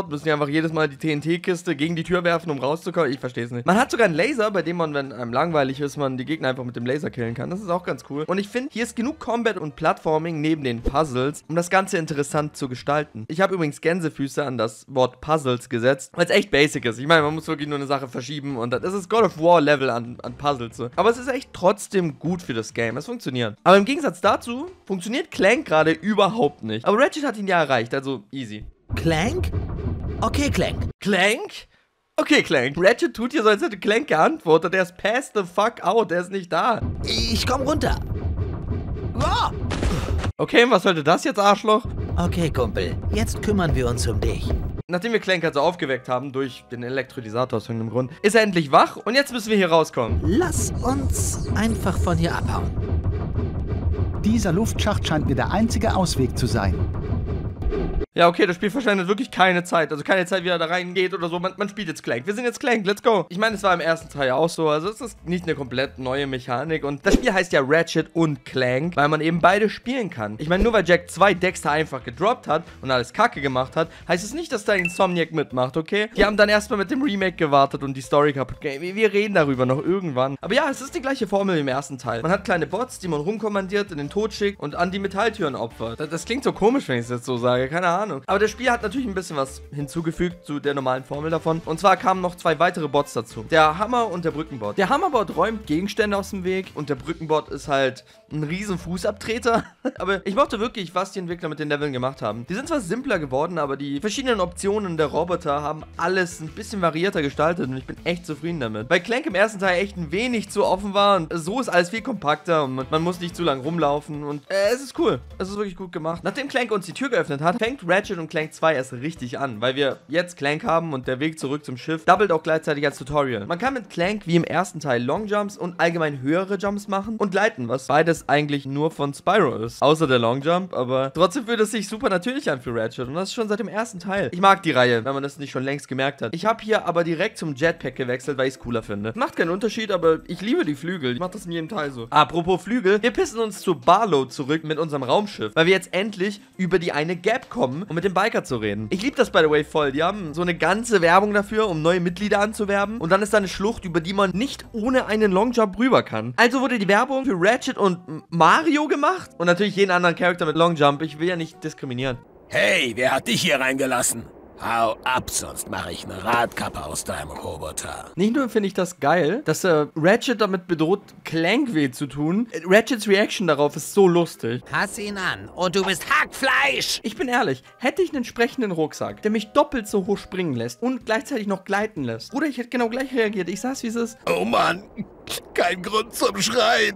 dort? Müssen die einfach jedes Mal die TNT-Kiste gegen die Tür werfen, um rauszukommen? Ich verstehe es nicht. Man hat sogar einen Laser, bei dem man, wenn einem langweilig ist, man die Gegner einfach mit dem Laser killen kann. Das ist auch ganz cool. Und ich finde, hier ist genug Combat und Plattforming neben den Puzzles, um das Ganze interessant zu gestalten. Ich habe übrigens Gänsefüße an das Wort Puzzles gesetzt, weil es echt basic ist. Ich meine, man muss wirklich nur eine Sache verschieben und das ist God of War Level an Puzzles. So. Aber es ist echt trotzdem gut für das Game. Es funktioniert. Aber im Gegensatz dazu funktioniert Clank gerade überhaupt nicht. Aber Ratchet hat ihn ja erreicht, also easy. Clank? Okay, Clank. Clank? Okay, Clank. Ratchet tut hier so, als hätte Clank geantwortet. Der ist passed the fuck out. Der ist nicht da. Ich komm runter. Oh! Okay, was sollte das jetzt, Arschloch? Okay, Kumpel. Jetzt kümmern wir uns um dich. Nachdem wir Clank also aufgeweckt haben, durch den Elektrolysator aus irgendeinem Grund, ist er endlich wach und jetzt müssen wir hier rauskommen. Lass uns einfach von hier abhauen. Dieser Luftschacht scheint mir der einzige Ausweg zu sein. Ja, okay, das Spiel verschwendet wirklich keine Zeit. Also keine Zeit, wie er da reingeht oder so. Man spielt jetzt Clank. Wir sind jetzt Clank, let's go. Ich meine, es war im ersten Teil ja auch so. Also es ist nicht eine komplett neue Mechanik. Und das Spiel heißt ja Ratchet und Clank, weil man eben beide spielen kann. Ich meine, nur weil Jack 2 Dexter einfach gedroppt hat und alles Kacke gemacht hat, heißt es nicht, dass da Insomniac mitmacht, okay? Die haben dann erstmal mit dem Remake gewartet und die Story kaputt gemacht. Wir reden darüber noch irgendwann. Aber ja, es ist die gleiche Formel wie im ersten Teil. Man hat kleine Bots, die man rumkommandiert, in den Tod schickt und an die Metalltüren opfert. Das klingt so komisch, wenn ich es jetzt so sage. Keine Ahnung. Aber das Spiel hat natürlich ein bisschen was hinzugefügt zu der normalen Formel davon. Und zwar kamen noch 2 weitere Bots dazu. Der Hammer und der Brückenbot. Der Hammerbot räumt Gegenstände aus dem Weg und der Brückenbot ist halt ein riesen Fußabtreter. Aber ich mochte wirklich, was die Entwickler mit den Leveln gemacht haben. Die sind zwar simpler geworden, aber die verschiedenen Optionen der Roboter haben alles ein bisschen variierter gestaltet und ich bin echt zufrieden damit. Weil Clank im ersten Teil echt ein wenig zu offen war und so ist alles viel kompakter und man muss nicht zu lang rumlaufen und es ist cool. Es ist wirklich gut gemacht. Nachdem Clank uns die Tür geöffnet hat, fängt Ratchet und Clank 2 erst richtig an, weil wir jetzt Clank haben und der Weg zurück zum Schiff doppelt auch gleichzeitig als Tutorial. Man kann mit Clank wie im ersten Teil Longjumps und allgemein höhere Jumps machen und gleiten, was beides eigentlich nur von Spyro ist. Außer der Longjump, aber trotzdem fühlt es sich super natürlich an für Ratchet und das ist schon seit dem ersten Teil. Ich mag die Reihe, wenn man das nicht schon längst gemerkt hat. Ich habe hier aber direkt zum Jetpack gewechselt, weil ich es cooler finde. Macht keinen Unterschied, aber ich liebe die Flügel. Ich mache das in jedem Teil so. Apropos Flügel, wir pissen uns zu Barlow zurück mit unserem Raumschiff, weil wir jetzt endlich über die eine Gap kommen, um mit dem Biker zu reden. Ich liebe das, by the way, voll. Die haben so eine ganze Werbung dafür, um neue Mitglieder anzuwerben. Und dann ist da eine Schlucht, über die man nicht ohne einen Longjump rüber kann. Also wurde die Werbung für Ratchet und Mario gemacht. Und natürlich jeden anderen Charakter mit Longjump. Ich will ja nicht diskriminieren. Hey, wer hat dich hier reingelassen? Hau ab, sonst mache ich eine Radkappe aus deinem Roboter. Nicht nur finde ich das geil, dass Ratchet damit bedroht, Clank weh zu tun. Ratchets Reaction darauf ist so lustig. Pass ihn an und du bist Hackfleisch. Ich bin ehrlich, hätte ich einen entsprechenden Rucksack, der mich doppelt so hoch springen lässt und gleichzeitig noch gleiten lässt. Oder ich hätte genau gleich reagiert. Ich sag's, wie es ist. Oh Mann, kein Grund zum Schreien.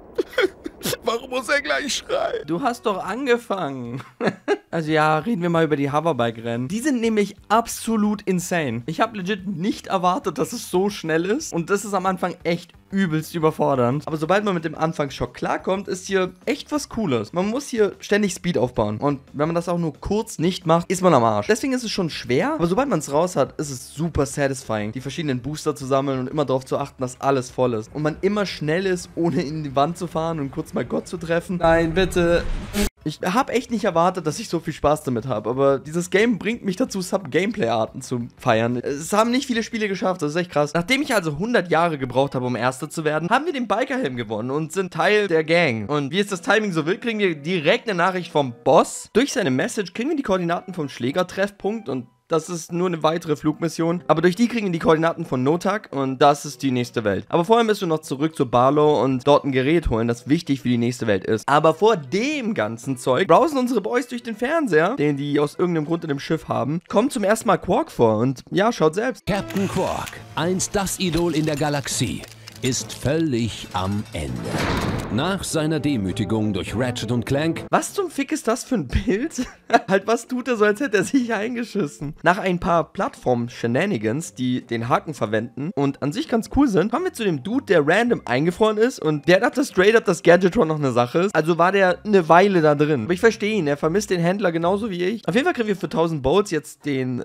Warum muss er gleich schreien? Du hast doch angefangen. Also ja, reden wir mal über die Hoverbike-Rennen. Die sind nämlich absolut insane. Ich habe legit nicht erwartet, dass es so schnell ist. Und das ist am Anfang echt übelst überfordernd. Aber sobald man mit dem Anfangsschock klarkommt, ist hier echt was Cooles. Man muss hier ständig Speed aufbauen. Und wenn man das auch nur kurz nicht macht, ist man am Arsch. Deswegen ist es schon schwer, aber sobald man es raus hat, ist es super satisfying, die verschiedenen Booster zu sammeln und immer darauf zu achten, dass alles voll ist. Und man immer schnell ist, ohne in die Wand zu fahren und kurz mal Gott zu treffen. Nein, bitte. Ich habe echt nicht erwartet, dass ich so viel Spaß damit habe, aber dieses Game bringt mich dazu, Sub-Gameplay-Arten zu feiern. Es haben nicht viele Spiele geschafft, das ist echt krass. Nachdem ich also 100 Jahre gebraucht habe, um Erster zu werden, haben wir den Bikerhelm gewonnen und sind Teil der Gang. Und wie es das Timing so will, kriegen wir direkt eine Nachricht vom Boss. Durch seine Message kriegen wir die Koordinaten vom Schlägertreffpunkt und das ist nur eine weitere Flugmission. Aber durch die kriegen wir die Koordinaten von Notak und das ist die nächste Welt. Aber vorher müssen wir noch zurück zu Barlow und dort ein Gerät holen, das wichtig für die nächste Welt ist. Aber vor dem ganzen Zeug browsen unsere Boys durch den Fernseher, den die aus irgendeinem Grund in dem Schiff haben, kommt zum ersten Mal Quark vor und ja, schaut selbst. Captain Quark, einst das Idol in der Galaxie, ist völlig am Ende. Nach seiner Demütigung durch Ratchet und Clank... Was zum Fick ist das für ein Bild? Halt, was tut er so, als hätte er sich eingeschissen? Nach ein paar Plattform-Shenanigans, die den Haken verwenden und an sich ganz cool sind, kommen wir zu dem Dude, der random eingefroren ist und der dachte straight up, dass Gadgetron noch eine Sache ist. Also war der eine Weile da drin. Aber ich verstehe ihn, er vermisst den Händler genauso wie ich. Auf jeden Fall kriegen wir für 1000 Bolts jetzt den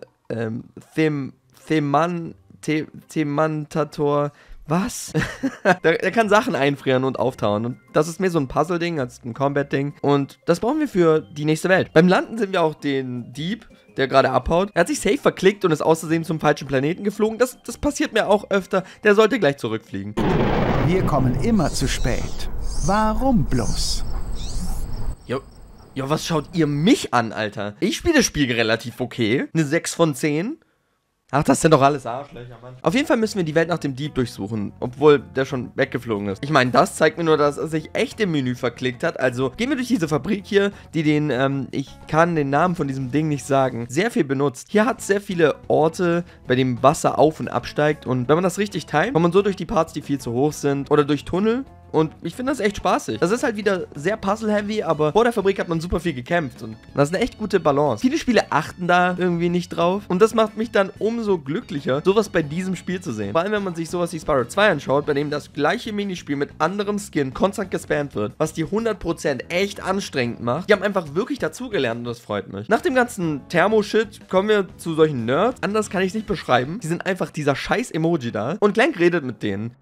Themantator... Was? der kann Sachen einfrieren und auftauen. Und das ist mehr so ein Puzzle-Ding als ein Combat-Ding. Und das brauchen wir für die nächste Welt. Beim Landen sind wir auch den Dieb der gerade abhaut. Er hat sich safe verklickt und ist aus Versehen zum falschen Planeten geflogen. Das passiert mir auch öfter. Der sollte gleich zurückfliegen. Wir kommen immer zu spät. Warum bloß? Jo, was schaut ihr mich an, Alter? Ich spiele das Spiel relativ okay. Eine 6 von 10. Ach, das sind doch alles Arschlöcher, Mann. Auf jeden Fall müssen wir die Welt nach dem Dieb durchsuchen, obwohl der schon weggeflogen ist. Ich meine, das zeigt mir nur, dass er sich echt im Menü verklickt hat. Also gehen wir durch diese Fabrik hier, die ich kann den Namen von diesem Ding nicht sagen, sehr viel benutzt. Hier hat es sehr viele Orte, bei denen Wasser auf- und absteigt. Und wenn man das richtig timet, kommt man so durch die Parts, die viel zu hoch sind oder durch Tunnel. Und ich finde das echt spaßig. Das ist halt wieder sehr puzzle-heavy, aber vor der Fabrik hat man super viel gekämpft. Und das ist eine echt gute Balance. Viele Spiele achten da irgendwie nicht drauf. Und das macht mich dann umso glücklicher, sowas bei diesem Spiel zu sehen. Vor allem, wenn man sich sowas wie Spyro 2 anschaut, bei dem das gleiche Minispiel mit anderem Skin konstant gespammt wird, was die 100% echt anstrengend macht. Die haben einfach wirklich dazugelernt und das freut mich. Nach dem ganzen Thermo-Shit kommen wir zu solchen Nerds. Anders kann ich es nicht beschreiben. Die sind einfach dieser scheiß Emoji da. Und Clank redet mit denen.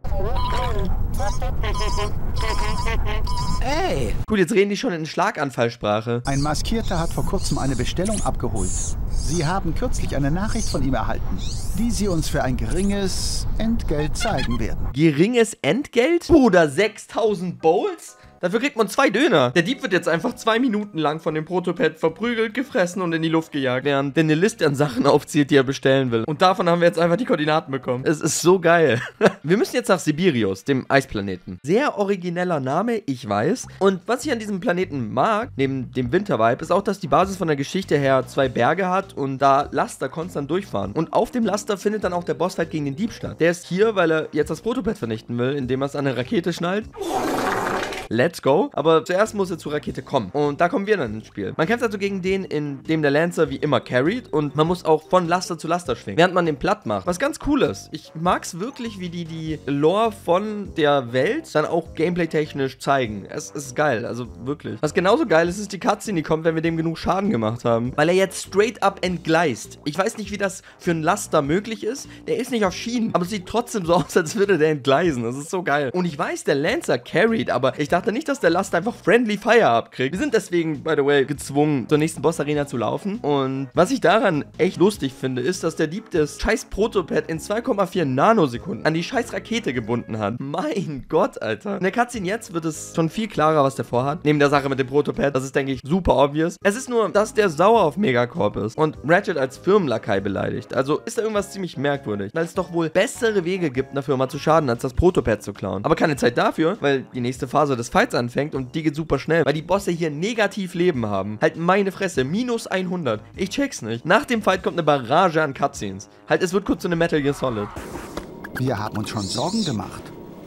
Hey! Cool, jetzt reden die schon in Schlaganfallsprache. Ein Maskierter hat vor kurzem eine Bestellung abgeholt. Sie haben kürzlich eine Nachricht von ihm erhalten, die Sie uns für ein geringes Entgelt zeigen werden. Geringes Entgelt? Bruder, 6000 Bowls? Dafür kriegt man 2 Döner. Der Dieb wird jetzt einfach 2 Minuten lang von dem Protopet verprügelt, gefressen und in die Luft gejagt, während der eine Liste an Sachen aufzieht, die er bestellen will. Und davon haben wir jetzt einfach die Koordinaten bekommen. Es ist so geil. Wir müssen jetzt nach Sibirius, dem Eisplaneten. Sehr origineller Name, ich weiß. Und was ich an diesem Planeten mag, neben dem Wintervibe, ist auch, dass die Basis von der Geschichte her 2 Berge hat und da Laster konstant durchfahren. Und auf dem Laster findet dann auch der Bossfight gegen den Dieb statt. Der ist hier, weil er jetzt das Protopet vernichten will, indem er es an eine Rakete schnallt. Let's go. Aber zuerst muss er zur Rakete kommen. Und da kommen wir dann ins Spiel. Man kämpft also gegen den, in dem der Lancer wie immer carried. Und man muss auch von Laster zu Laster schwingen, während man den platt macht. Was ganz cool ist. Ich mag es wirklich, wie die Lore von der Welt dann auch gameplay-technisch zeigen. Es ist geil. Also wirklich. Was genauso geil ist, ist die Cutscene, die kommt, wenn wir dem genug Schaden gemacht haben. Weil er jetzt straight up entgleist. Ich weiß nicht, wie das für einen Laster möglich ist. Der ist nicht auf Schienen. Aber es sieht trotzdem so aus, als würde der entgleisen. Das ist so geil. Und ich weiß, der Lancer carried, aber ich dachte nicht, dass der Laster einfach Friendly Fire abkriegt. Wir sind deswegen, by the way, gezwungen, zur nächsten Boss-Arena zu laufen. Und was ich daran echt lustig finde, ist, dass der Dieb das scheiß Protopet in 2,4 Nanosekunden an die scheiß Rakete gebunden hat. Mein Gott, Alter. In der Cutscene jetzt wird es schon viel klarer, was der vorhat. Neben der Sache mit dem Protopet. Das ist, denke ich, super obvious. Es ist nur, dass der sauer auf Megacorp ist und Ratchet als Firmenlakai beleidigt. Also ist da irgendwas ziemlich merkwürdig. Weil es doch wohl bessere Wege gibt, einer Firma zu schaden, als das Protopet zu klauen. Aber keine Zeit dafür, weil die nächste Phase des Fights anfängt und die geht super schnell, weil die Bosse hier negativ Leben haben. Halt meine Fresse, minus 100. Ich check's nicht. Nach dem Fight kommt eine Barrage an Cutscenes. Halt, es wird kurz so eine Metal Gear Solid. Wir haben uns schon Sorgen gemacht.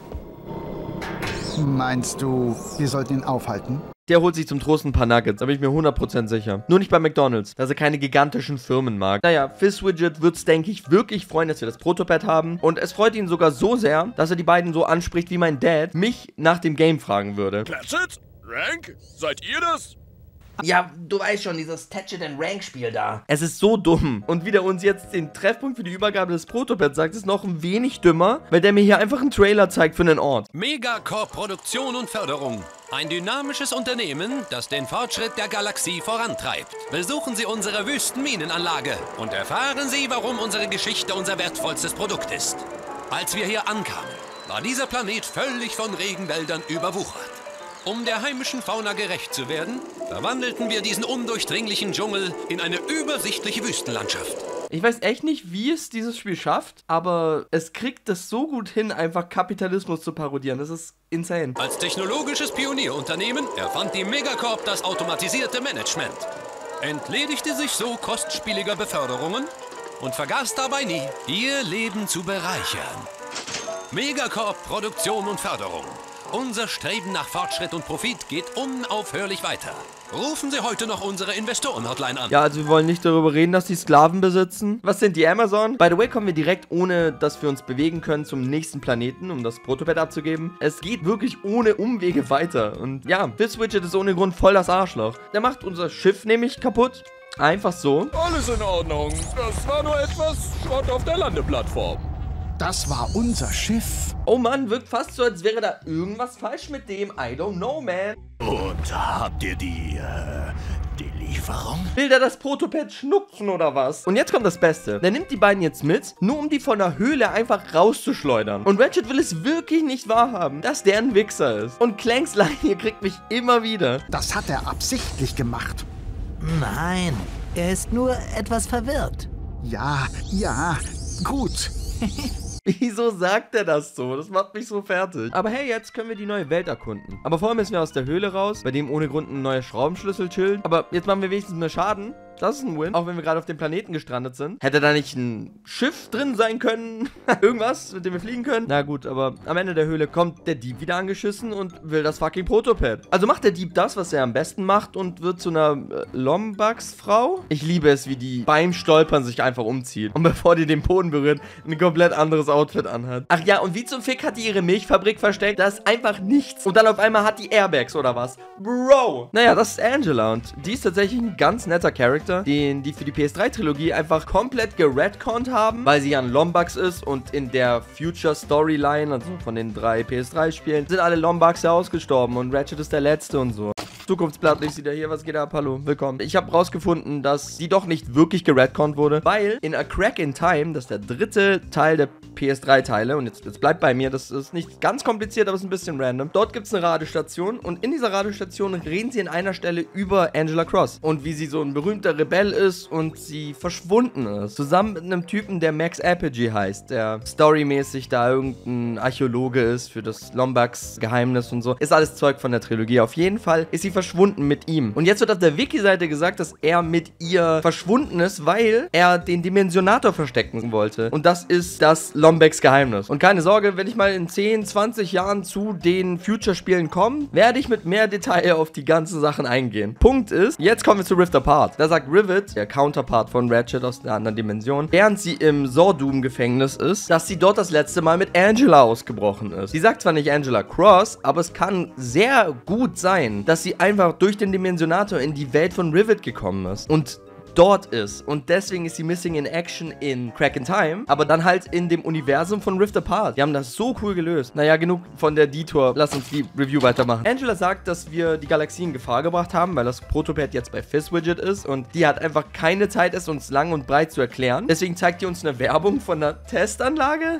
Meinst du, wir sollten ihn aufhalten? Der holt sich zum Trost ein paar Nuggets, da bin ich mir 100% sicher. Nur nicht bei McDonald's, dass er keine gigantischen Firmen mag. Naja, Fizzwidget wird's, denke ich, wirklich freuen, dass wir das Protopet haben. Und es freut ihn sogar so sehr, dass er die beiden so anspricht, wie mein Dad mich nach dem Game fragen würde. Ratchet? Rank? Seid ihr das? Ja, du weißt schon, dieses Ratchet-and-Rank-Spiel da. Es ist so dumm. Und wie der uns jetzt den Treffpunkt für die Übergabe des Protopets sagt, ist noch ein wenig dümmer, weil der mir hier einfach einen Trailer zeigt für einen Ort. Megacorp Produktion und Förderung. Ein dynamisches Unternehmen, das den Fortschritt der Galaxie vorantreibt. Besuchen Sie unsere Wüstenminenanlage und erfahren Sie, warum unsere Geschichte unser wertvollstes Produkt ist. Als wir hier ankamen, war dieser Planet völlig von Regenwäldern überwuchert. Um der heimischen Fauna gerecht zu werden, verwandelten wir diesen undurchdringlichen Dschungel in eine übersichtliche Wüstenlandschaft. Ich weiß echt nicht, wie es dieses Spiel schafft, aber es kriegt es so gut hin, einfach Kapitalismus zu parodieren. Das ist insane. Als technologisches Pionierunternehmen erfand die Megacorp das automatisierte Management, entledigte sich so kostspieliger Beförderungen und vergaß dabei nie, ihr Leben zu bereichern. Megacorp Produktion und Förderung. Unser Streben nach Fortschritt und Profit geht unaufhörlich weiter. Rufen Sie heute noch unsere Investoren-Hotline an. Ja, also wir wollen nicht darüber reden, dass die Sklaven besitzen. Was sind die Amazon? By the way, kommen wir direkt, ohne dass wir uns bewegen können, zum nächsten Planeten, um das Protopet abzugeben. Es geht wirklich ohne Umwege weiter. Und ja, Fizzwidget ist ohne Grund voll das Arschloch. Der macht unser Schiff nämlich kaputt. Einfach so. Alles in Ordnung. Das war nur etwas Schrott auf der Landeplattform. Das war unser Schiff. Oh Mann, wirkt fast so, als wäre da irgendwas falsch mit dem. I don't know, man. Und habt ihr die Lieferung? Will der das Protopad schnupfen oder was? Und jetzt kommt das Beste. Der nimmt die beiden jetzt mit, nur um die von der Höhle einfach rauszuschleudern. Und Ratchet will es wirklich nicht wahrhaben, dass der ein Wichser ist. Und Clanks Line hier kriegt mich immer wieder. Das hat er absichtlich gemacht. Nein, er ist nur etwas verwirrt. Ja, gut. Wieso sagt er das so? Das macht mich so fertig. Aber hey, jetzt können wir die neue Welt erkunden. Aber vorher müssen wir aus der Höhle raus, bei dem ohne Grund ein neuer Schraubenschlüssel chillt. Aber jetzt machen wir wenigstens mehr Schaden. Das ist ein Win. Auch wenn wir gerade auf dem Planeten gestrandet sind. Hätte da nicht ein Schiff drin sein können? Irgendwas, mit dem wir fliegen können? Na gut, aber am Ende der Höhle kommt der Dieb wieder angeschissen und will das fucking Protopad. Also macht der Dieb das, was er am besten macht und wird zu einer Lombax-Frau? Ich liebe es, wie die beim Stolpern sich einfach umzieht. Und bevor die den Boden berührt, ein komplett anderes Outfit anhat. Ach ja, und wie zum Fick hat die ihre Milchfabrik versteckt? Da ist einfach nichts. Und dann auf einmal hat die Airbags oder was? Bro! Naja, das ist Angela und die ist tatsächlich ein ganz netter Charakter, den die für die PS3-Trilogie einfach komplett geredconnt haben, weil sie ja ein Lombax ist und in der Future-Storyline, also von den 3 PS3-Spielen, sind alle Lombax ja ausgestorben und Ratchet ist der Letzte und so. Zukunftsblatt, ich sehe da hier, was geht ab? Hallo, willkommen. Ich habe rausgefunden, dass sie doch nicht wirklich geredconnt wurde, weil in A Crack in Time, das ist der 3. Teil der PS3-Teile, und jetzt bleibt bei mir, das ist nicht ganz kompliziert, aber es ist ein bisschen random. Dort gibt es eine Radiostation und in dieser Radiostation reden sie an einer Stelle über Angela Cross und wie sie so ein berühmter Rebell ist und sie verschwunden ist. Zusammen mit einem Typen, der Max Apogee heißt, der storymäßig da irgendein Archäologe ist für das Lombax-Geheimnis und so. Ist alles Zeug von der Trilogie. Auf jeden Fall ist sie verschwunden mit ihm. Und jetzt wird auf der Wiki-Seite gesagt, dass er mit ihr verschwunden ist, weil er den Dimensionator verstecken wollte. Und das ist das Lombax-Geheimnis. Und keine Sorge, wenn ich mal in 10, 20 Jahren zu den Future-Spielen komme, werde ich mit mehr Detail auf die ganzen Sachen eingehen. Punkt ist, jetzt kommen wir zu Rift Apart. Da sagt Rivet, der Counterpart von Ratchet aus einer anderen Dimension, während sie im Zordom-Gefängnis ist, dass sie dort das letzte Mal mit Angela ausgebrochen ist. Sie sagt zwar nicht Angela Cross, aber es kann sehr gut sein, dass sie einfach durch den Dimensionator in die Welt von Rivet gekommen ist und dort ist. Und deswegen ist sie Missing in Action in Crack in Time, aber dann halt in dem Universum von Rift Apart. Die haben das so cool gelöst. Naja, genug von der Detour. Lass uns die Review weitermachen. Angela sagt, dass wir die Galaxie in Gefahr gebracht haben, weil das Protopad jetzt bei Fizzwidget ist und die hat einfach keine Zeit, es uns lang und breit zu erklären. Deswegen zeigt die uns eine Werbung von einer Testanlage.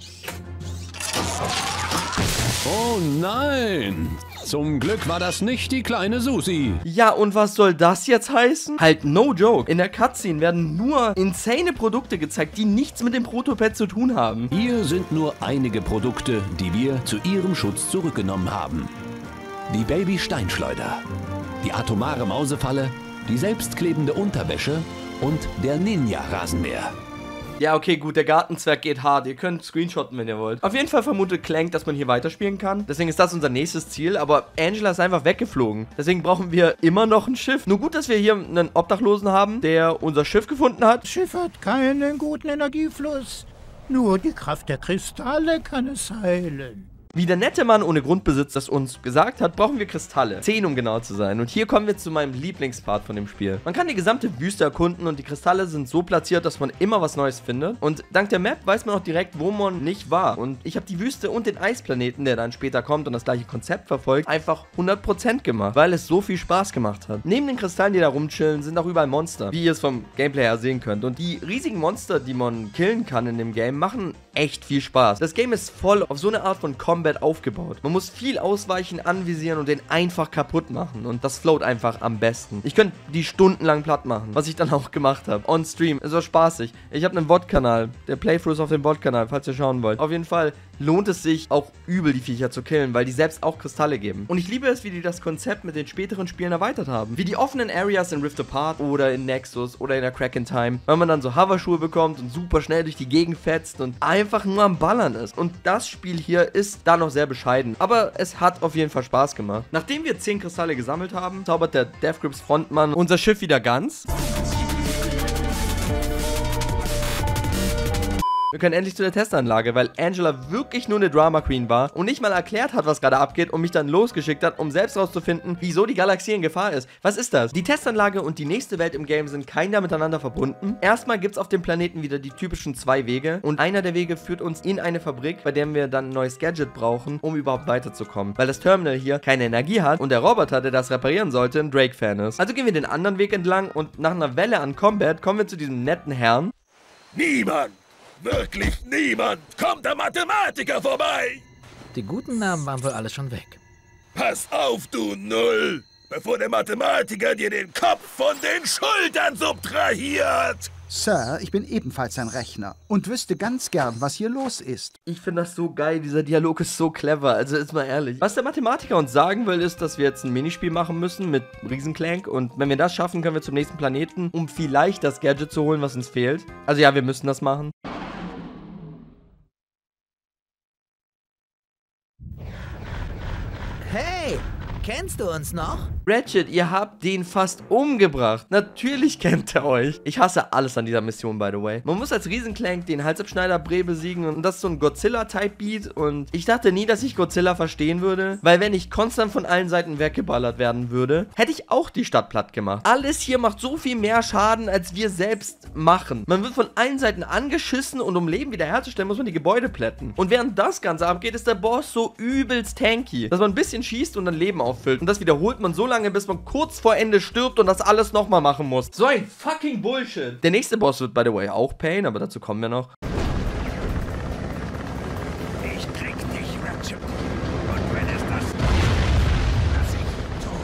Oh nein! Zum Glück war das nicht die kleine Susi. Ja, und was soll das jetzt heißen? Halt, no joke. In der Cutscene werden nur insane Produkte gezeigt, die nichts mit dem Protopad zu tun haben. Hier sind nur einige Produkte, die wir zu ihrem Schutz zurückgenommen haben. Die Baby-Steinschleuder, die atomare Mausefalle, die selbstklebende Unterwäsche und der Ninja-Rasenmäher. Ja, okay, gut, der Gartenzwerg geht hart. Ihr könnt screenshotten, wenn ihr wollt. Auf jeden Fall vermutet Clank, dass man hier weiterspielen kann. Deswegen ist das unser nächstes Ziel, aber Angela ist einfach weggeflogen. Deswegen brauchen wir immer noch ein Schiff. Nur gut, dass wir hier einen Obdachlosen haben, der unser Schiff gefunden hat. Das Schiff hat keinen guten Energiefluss. Nur die Kraft der Kristalle kann es heilen. Wie der nette Mann ohne Grundbesitz das uns gesagt hat, brauchen wir Kristalle. 10, um genau zu sein. Und hier kommen wir zu meinem Lieblingspart von dem Spiel. Man kann die gesamte Wüste erkunden und die Kristalle sind so platziert, dass man immer was Neues findet. Und dank der Map weiß man auch direkt, wo man nicht war. Und ich habe die Wüste und den Eisplaneten, der dann später kommt und das gleiche Konzept verfolgt, einfach 100% gemacht, weil es so viel Spaß gemacht hat. Neben den Kristallen, die da rumchillen, sind auch überall Monster, wie ihr es vom Gameplay her sehen könnt. Und die riesigen Monster, die man killen kann in dem Game, machen echt viel Spaß. Das Game ist voll auf so eine Art von Combat aufgebaut. Man muss viel ausweichen, anvisieren und den einfach kaputt machen. Und das float einfach am besten. Ich könnte die stundenlang platt machen, was ich dann auch gemacht habe. On Stream. Es war spaßig. Ich habe einen VOD-Kanal. Der Playthrough ist auf dem VOD-Kanal, falls ihr schauen wollt. Auf jeden Fall lohnt es sich auch übel, die Viecher zu killen, weil die selbst auch Kristalle geben. Und ich liebe es, wie die das Konzept mit den späteren Spielen erweitert haben. Wie die offenen Areas in Rift Apart oder in Nexus oder in der Crack in Time, weil man dann so Hoverschuhe bekommt und super schnell durch die Gegend fetzt und einfach nur am Ballern ist. Und das Spiel hier ist da noch sehr bescheiden. Aber es hat auf jeden Fall Spaß gemacht. Nachdem wir 10 Kristalle gesammelt haben, zaubert der Death Grips Frontmann unser Schiff wieder ganz. Wir können endlich zu der Testanlage, weil Angela wirklich nur eine Drama Queen war und nicht mal erklärt hat, was gerade abgeht und mich dann losgeschickt hat, um selbst rauszufinden, wieso die Galaxie in Gefahr ist. Was ist das? Die Testanlage und die nächste Welt im Game sind keiner miteinander verbunden. Erstmal gibt es auf dem Planeten wieder die typischen 2 Wege und einer der Wege führt uns in eine Fabrik, bei der wir dann ein neues Gadget brauchen, um überhaupt weiterzukommen. Weil das Terminal hier keine Energie hat und der Roboter, der das reparieren sollte, ein Drake-Fan ist. Also gehen wir den anderen Weg entlang und nach einer Welle an Combat kommen wir zu diesem netten Herrn. Niemand, wirklich niemand, kommt der Mathematiker vorbei! Die guten Namen waren wohl alle schon weg. Pass auf, du Null, bevor der Mathematiker dir den Kopf von den Schultern subtrahiert! Sir, ich bin ebenfalls ein Rechner und wüsste ganz gern, was hier los ist. Ich finde das so geil, dieser Dialog ist so clever, also jetzt mal ehrlich. Was der Mathematiker uns sagen will, ist, dass wir jetzt ein Minispiel machen müssen mit Riesenclank und wenn wir das schaffen, können wir zum nächsten Planeten, um vielleicht das Gadget zu holen, was uns fehlt. Also ja, wir müssen das machen. Hey, kennst du uns noch? Ratchet, ihr habt den fast umgebracht. Natürlich kennt er euch. Ich hasse alles an dieser Mission, by the way. Man muss als Riesenclank den Halsabschneider Bree besiegen und das ist so ein Godzilla-Type-Beat und ich dachte nie, dass ich Godzilla verstehen würde, weil wenn ich konstant von allen Seiten weggeballert werden würde, hätte ich auch die Stadt platt gemacht. Alles hier macht so viel mehr Schaden, als wir selbst machen. Man wird von allen Seiten angeschissen und um Leben wiederherzustellen, muss man die Gebäude plätten. Und während das Ganze abgeht, ist der Boss so übelst tanky, dass man ein bisschen schießt und dann Leben auffüllt. Und das wiederholt man so lange, bis man kurz vor Ende stirbt und das alles nochmal machen muss. So ein fucking Bullshit. Der nächste Boss wird, by the way, auch Pain, aber dazu kommen wir noch. Ich krieg dich, Ratchet. Und wenn es das tut, lass ich tun.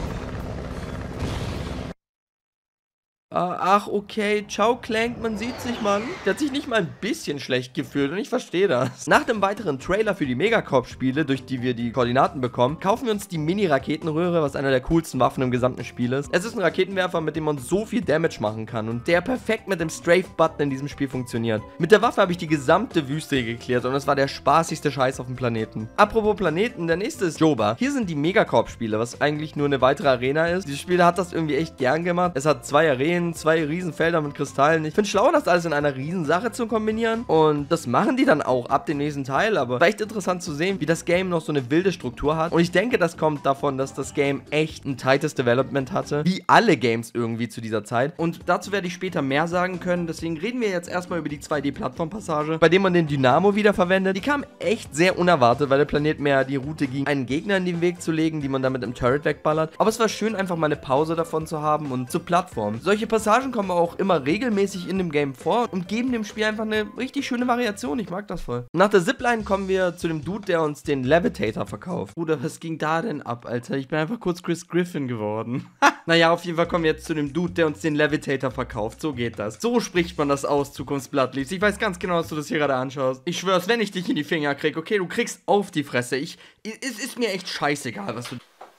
Ach, okay. Ciao, Clank. Man sieht sich, Mann. Der hat sich nicht mal ein bisschen schlecht gefühlt und ich verstehe das. Nach dem weiteren Trailer für die Megacorp-Spiele, durch die wir die Koordinaten bekommen, kaufen wir uns die Mini-Raketenröhre, was einer der coolsten Waffen im gesamten Spiel ist. Es ist ein Raketenwerfer, mit dem man so viel Damage machen kann und der perfekt mit dem Strafe-Button in diesem Spiel funktioniert. Mit der Waffe habe ich die gesamte Wüste geklärt und es war der spaßigste Scheiß auf dem Planeten. Apropos Planeten, der nächste ist Joba. Hier sind die Megacorp-Spiele, was eigentlich nur eine weitere Arena ist. Dieses Spiel hat das irgendwie echt gern gemacht. Es hat 2 Arenen, 2 Riesenfelder mit Kristallen. Ich finde es schlauer, das alles in einer Riesensache zu kombinieren. Und das machen die dann auch ab dem nächsten Teil. Aber war echt interessant zu sehen, wie das Game noch so eine wilde Struktur hat. Und ich denke, das kommt davon, dass das Game echt ein tightes Development hatte. Wie alle Games irgendwie zu dieser Zeit. Und dazu werde ich später mehr sagen können. Deswegen reden wir jetzt erstmal über die 2D-Plattform-Passage, bei dem man den Dynamo wiederverwendet. Die kam echt sehr unerwartet, weil der Planet mehr die Route ging, einen Gegner in den Weg zu legen, die man dann mit einem Turret wegballert. Aber es war schön, einfach mal eine Pause davon zu haben und zur Plattform. Solche Passagen kommen auch immer regelmäßig in dem Game vor und geben dem Spiel einfach eine richtig schöne Variation. Ich mag das voll. Nach der Zipline kommen wir zu dem Dude, der uns den Levitator verkauft. Bruder, was ging da denn ab, Alter? Ich bin einfach kurz Chris Griffin geworden. Naja, auf jeden Fall kommen wir jetzt zu dem Dude, der uns den Levitator verkauft. So geht das. So spricht man das aus, Zukunftsblattliebs. Ich weiß ganz genau, dass du das hier gerade anschaust. Ich schwör's, wenn ich dich in die Finger krieg, okay, du kriegst auf die Fresse. Es ist mir echt scheißegal, was du...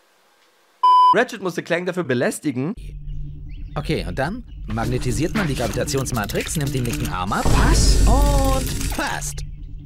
Ratchet musste Clank dafür belästigen. Okay, und dann magnetisiert man die Gravitationsmatrix, nimmt den linken Arm ab, pass und passt.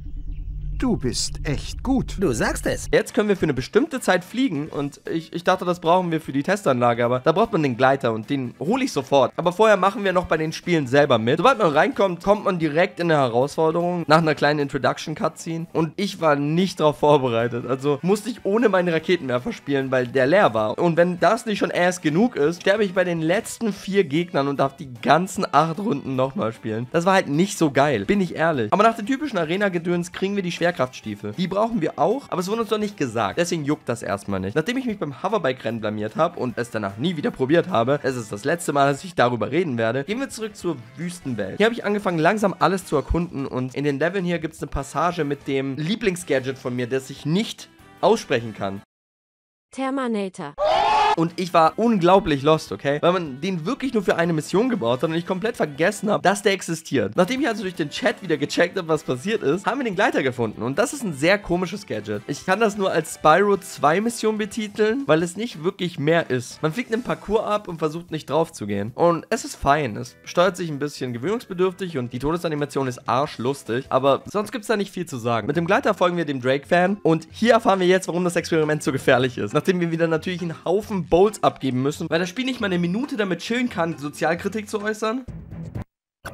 Du bist echt gut. Du sagst es. Jetzt können wir für eine bestimmte Zeit fliegen und ich dachte, das brauchen wir für die Testanlage, aber da braucht man den Gleiter und den hole ich sofort. Aber vorher machen wir noch bei den Spielen selber mit. Sobald man reinkommt, kommt man direkt in eine Herausforderung nach einer kleinen Introduction-Cutscene und ich war nicht darauf vorbereitet. Also musste ich ohne meinen Raketenwerfer spielen, weil der leer war. Und wenn das nicht schon ass genug ist, sterbe ich bei den letzten 4 Gegnern und darf die ganzen 8 Runden nochmal spielen. Das war halt nicht so geil, bin ich ehrlich. Aber nach den typischen Arena-Gedöns kriegen wir die Schwerkraftstiefel. Die brauchen wir auch, aber es wurde uns doch nicht gesagt. Deswegen juckt das erstmal nicht. Nachdem ich mich beim Hoverbike-Rennen blamiert habe und es danach nie wieder probiert habe, es ist das letzte Mal, dass ich darüber reden werde, gehen wir zurück zur Wüstenwelt. Hier habe ich angefangen, langsam alles zu erkunden und in den Leveln hier gibt es eine Passage mit dem Lieblingsgadget von mir, das ich nicht aussprechen kann. Terminator. Und ich war unglaublich lost, okay? Weil man den wirklich nur für eine Mission gebaut hat und ich komplett vergessen habe, dass der existiert. Nachdem ich also durch den Chat wieder gecheckt habe, was passiert ist, haben wir den Gleiter gefunden. Und das ist ein sehr komisches Gadget. Ich kann das nur als Spyro 2 Mission betiteln, weil es nicht wirklich mehr ist. Man fliegt einen Parcours ab und versucht nicht drauf zu gehen. Und es ist fein. Es steuert sich ein bisschen gewöhnungsbedürftig und die Todesanimation ist arschlustig. Aber sonst gibt es da nicht viel zu sagen. Mit dem Gleiter folgen wir dem Drake-Fan. Und hier erfahren wir jetzt, warum das Experiment so gefährlich ist. Nachdem wir wieder natürlich einen Haufen Bolts abgeben müssen, weil das Spiel nicht mal eine Minute damit chillen kann, Sozialkritik zu äußern.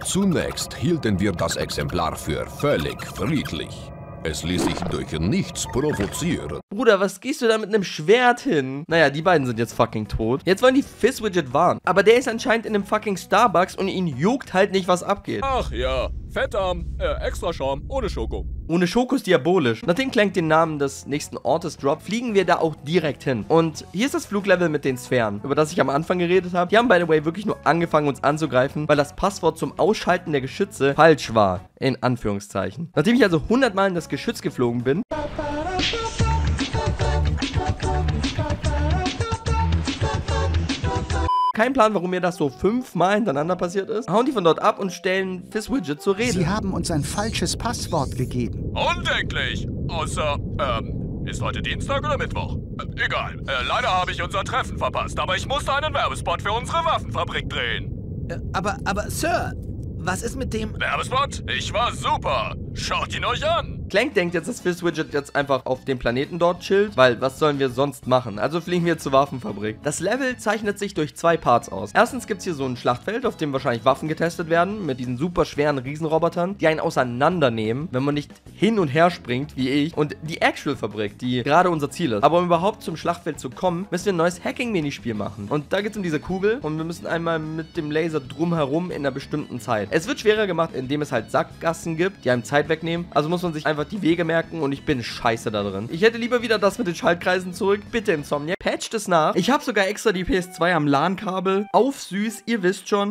Zunächst hielten wir das Exemplar für völlig friedlich. Es ließ sich durch nichts provozieren. Bruder, was gehst du da mit einem Schwert hin? Naja, die beiden sind jetzt fucking tot. Jetzt wollen die Fizzwidget warnen. Aber der ist anscheinend in einem fucking Starbucks und ihn juckt halt nicht, was abgeht. Ach ja, Fettarm, extra Charme, ohne Schoko. Ohne Schoko ist diabolisch. Nachdem Clank den Namen des nächsten Ortes droppt, fliegen wir da auch direkt hin. Und hier ist das Fluglevel mit den Sphären, über das ich am Anfang geredet habe. Die haben, by the way, wirklich nur angefangen, uns anzugreifen, weil das Passwort zum Ausschalten der Geschütze falsch war. In Anführungszeichen. Nachdem ich also 100 Mal in das Geschütz geflogen bin, kein Plan, warum mir das so 5 Mal hintereinander passiert ist, hauen die von dort ab und stellen Fizzwidget zur Rede. Sie haben uns ein falsches Passwort gegeben. Undenklich! Außer, ist heute Dienstag oder Mittwoch? Egal. Leider habe ich unser Treffen verpasst, aber ich musste einen Werbespot für unsere Waffenfabrik drehen. Aber, Sir, was ist mit dem... Werbespot? Ich war super! Schaut ihn euch an! Clank denkt jetzt, dass Fizzwidget jetzt einfach auf dem Planeten dort chillt, weil was sollen wir sonst machen? Also fliegen wir zur Waffenfabrik. Das Level zeichnet sich durch 2 Parts aus. Erstens gibt es hier so ein Schlachtfeld, auf dem wahrscheinlich Waffen getestet werden, mit diesen super schweren Riesenrobotern, die einen auseinandernehmen, wenn man nicht hin und her springt, wie ich. Und die Actual-Fabrik, die gerade unser Ziel ist. Aber um überhaupt zum Schlachtfeld zu kommen, müssen wir ein neues Hacking-Minispiel machen. Und da geht es um diese Kugel und wir müssen einmal mit dem Laser drumherum in einer bestimmten Zeit. Es wird schwerer gemacht, indem es halt Sackgassen gibt, die einem Zeit wegnehmen. Also muss man sich einfach die Wege merken und ich bin scheiße da drin. Ich hätte lieber wieder das mit den Schaltkreisen zurück. Bitte, Insomniac, patcht es nach. Ich habe sogar extra die PS2 am LAN-Kabel. Auf süß, ihr wisst schon.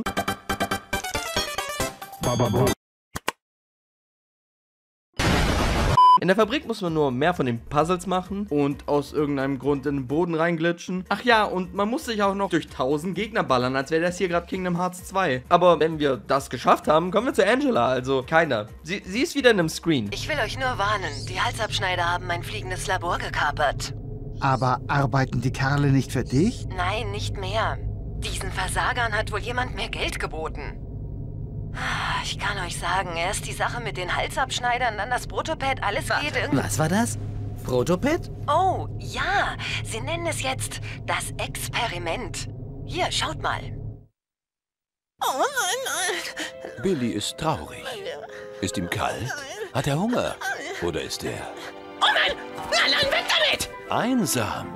In der Fabrik muss man nur mehr von den Puzzles machen und aus irgendeinem Grund in den Boden reinglitschen. Ach ja, und man muss sich auch noch durch 1000 Gegner ballern, als wäre das hier gerade Kingdom Hearts 2. Aber wenn wir das geschafft haben, kommen wir zu Angela, also keiner. Sie ist wieder in einem Screen. Ich will euch nur warnen, die Halsabschneider haben mein fliegendes Labor gekapert. Aber arbeiten die Kerle nicht für dich? Nein, nicht mehr. Diesen Versagern hat wohl jemand mehr Geld geboten. Ich kann euch sagen, erst die Sache mit den Halsabschneidern, dann das Protopad, alles geht irgendwie... Was war das? Protopad? Oh, ja. Sie nennen es jetzt das Experiment. Hier, schaut mal. Oh nein. Billy ist traurig. Ist ihm kalt? Hat er Hunger? Oder ist er... Oh nein! Nein, weg damit! einsam?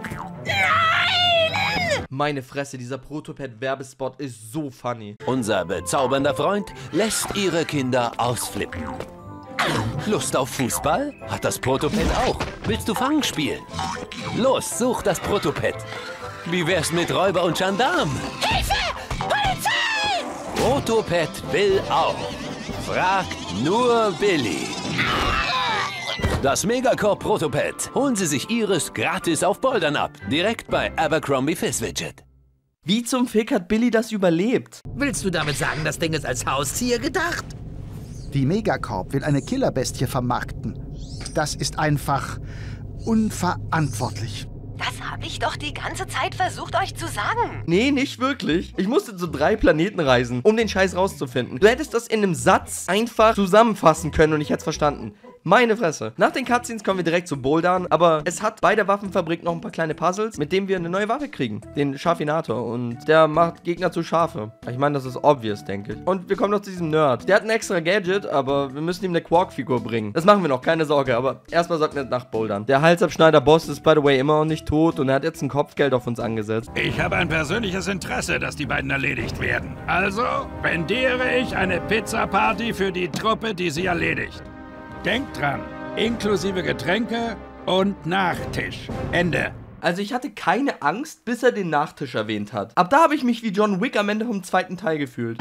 Meine Fresse, dieser Protopad-Werbespot ist so funny. Unser bezaubernder Freund lässt ihre Kinder ausflippen. Lust auf Fußball? Hat das Protopad auch. Willst du Fangen spielen? Los, such das Protopad. Wie wär's mit Räuber und Gendarm? Hilfe! Polizei! Protopad will auch. Frag nur Billy. Das Megacorp Protopad. Holen Sie sich Ihres gratis auf Bouldern ab. Direkt bei Abercrombie Fizzwidget. Wie zum Fick hat Billy das überlebt? Willst du damit sagen, das Ding ist als Haustier gedacht? Die Megacorp will eine Killerbestie vermarkten. Das ist einfach unverantwortlich. Das habe ich doch die ganze Zeit versucht, euch zu sagen. Nee, nicht wirklich. Ich musste zu 3 Planeten reisen, um den Scheiß rauszufinden. Du hättest das in einem Satz einfach zusammenfassen können und ich hätte es verstanden. Meine Fresse. Nach den Cutscenes kommen wir direkt zu Bouldern, aber es hat bei der Waffenfabrik noch ein paar kleine Puzzles, mit denen wir eine neue Waffe kriegen. Den Schafinator. Und der macht Gegner zu Schafe. Ich meine, das ist obvious, denke ich. Und wir kommen noch zu diesem Nerd. Der hat ein extra Gadget, aber wir müssen ihm eine Quark-Figur bringen. Das machen wir noch, keine Sorge. Aber erstmal sollten wir nach Bouldern. Der Halsabschneider-Boss ist, by the way, immer noch nicht tot und er hat jetzt ein Kopfgeld auf uns angesetzt. Ich habe ein persönliches Interesse, dass die beiden erledigt werden. Also spendiere ich eine Pizza-Party für die Truppe, die sie erledigt. Denkt dran, inklusive Getränke und Nachtisch. Ende. Also ich hatte keine Angst, bis er den Nachtisch erwähnt hat. Ab da habe ich mich wie John Wick am Ende vom 2. Teil gefühlt.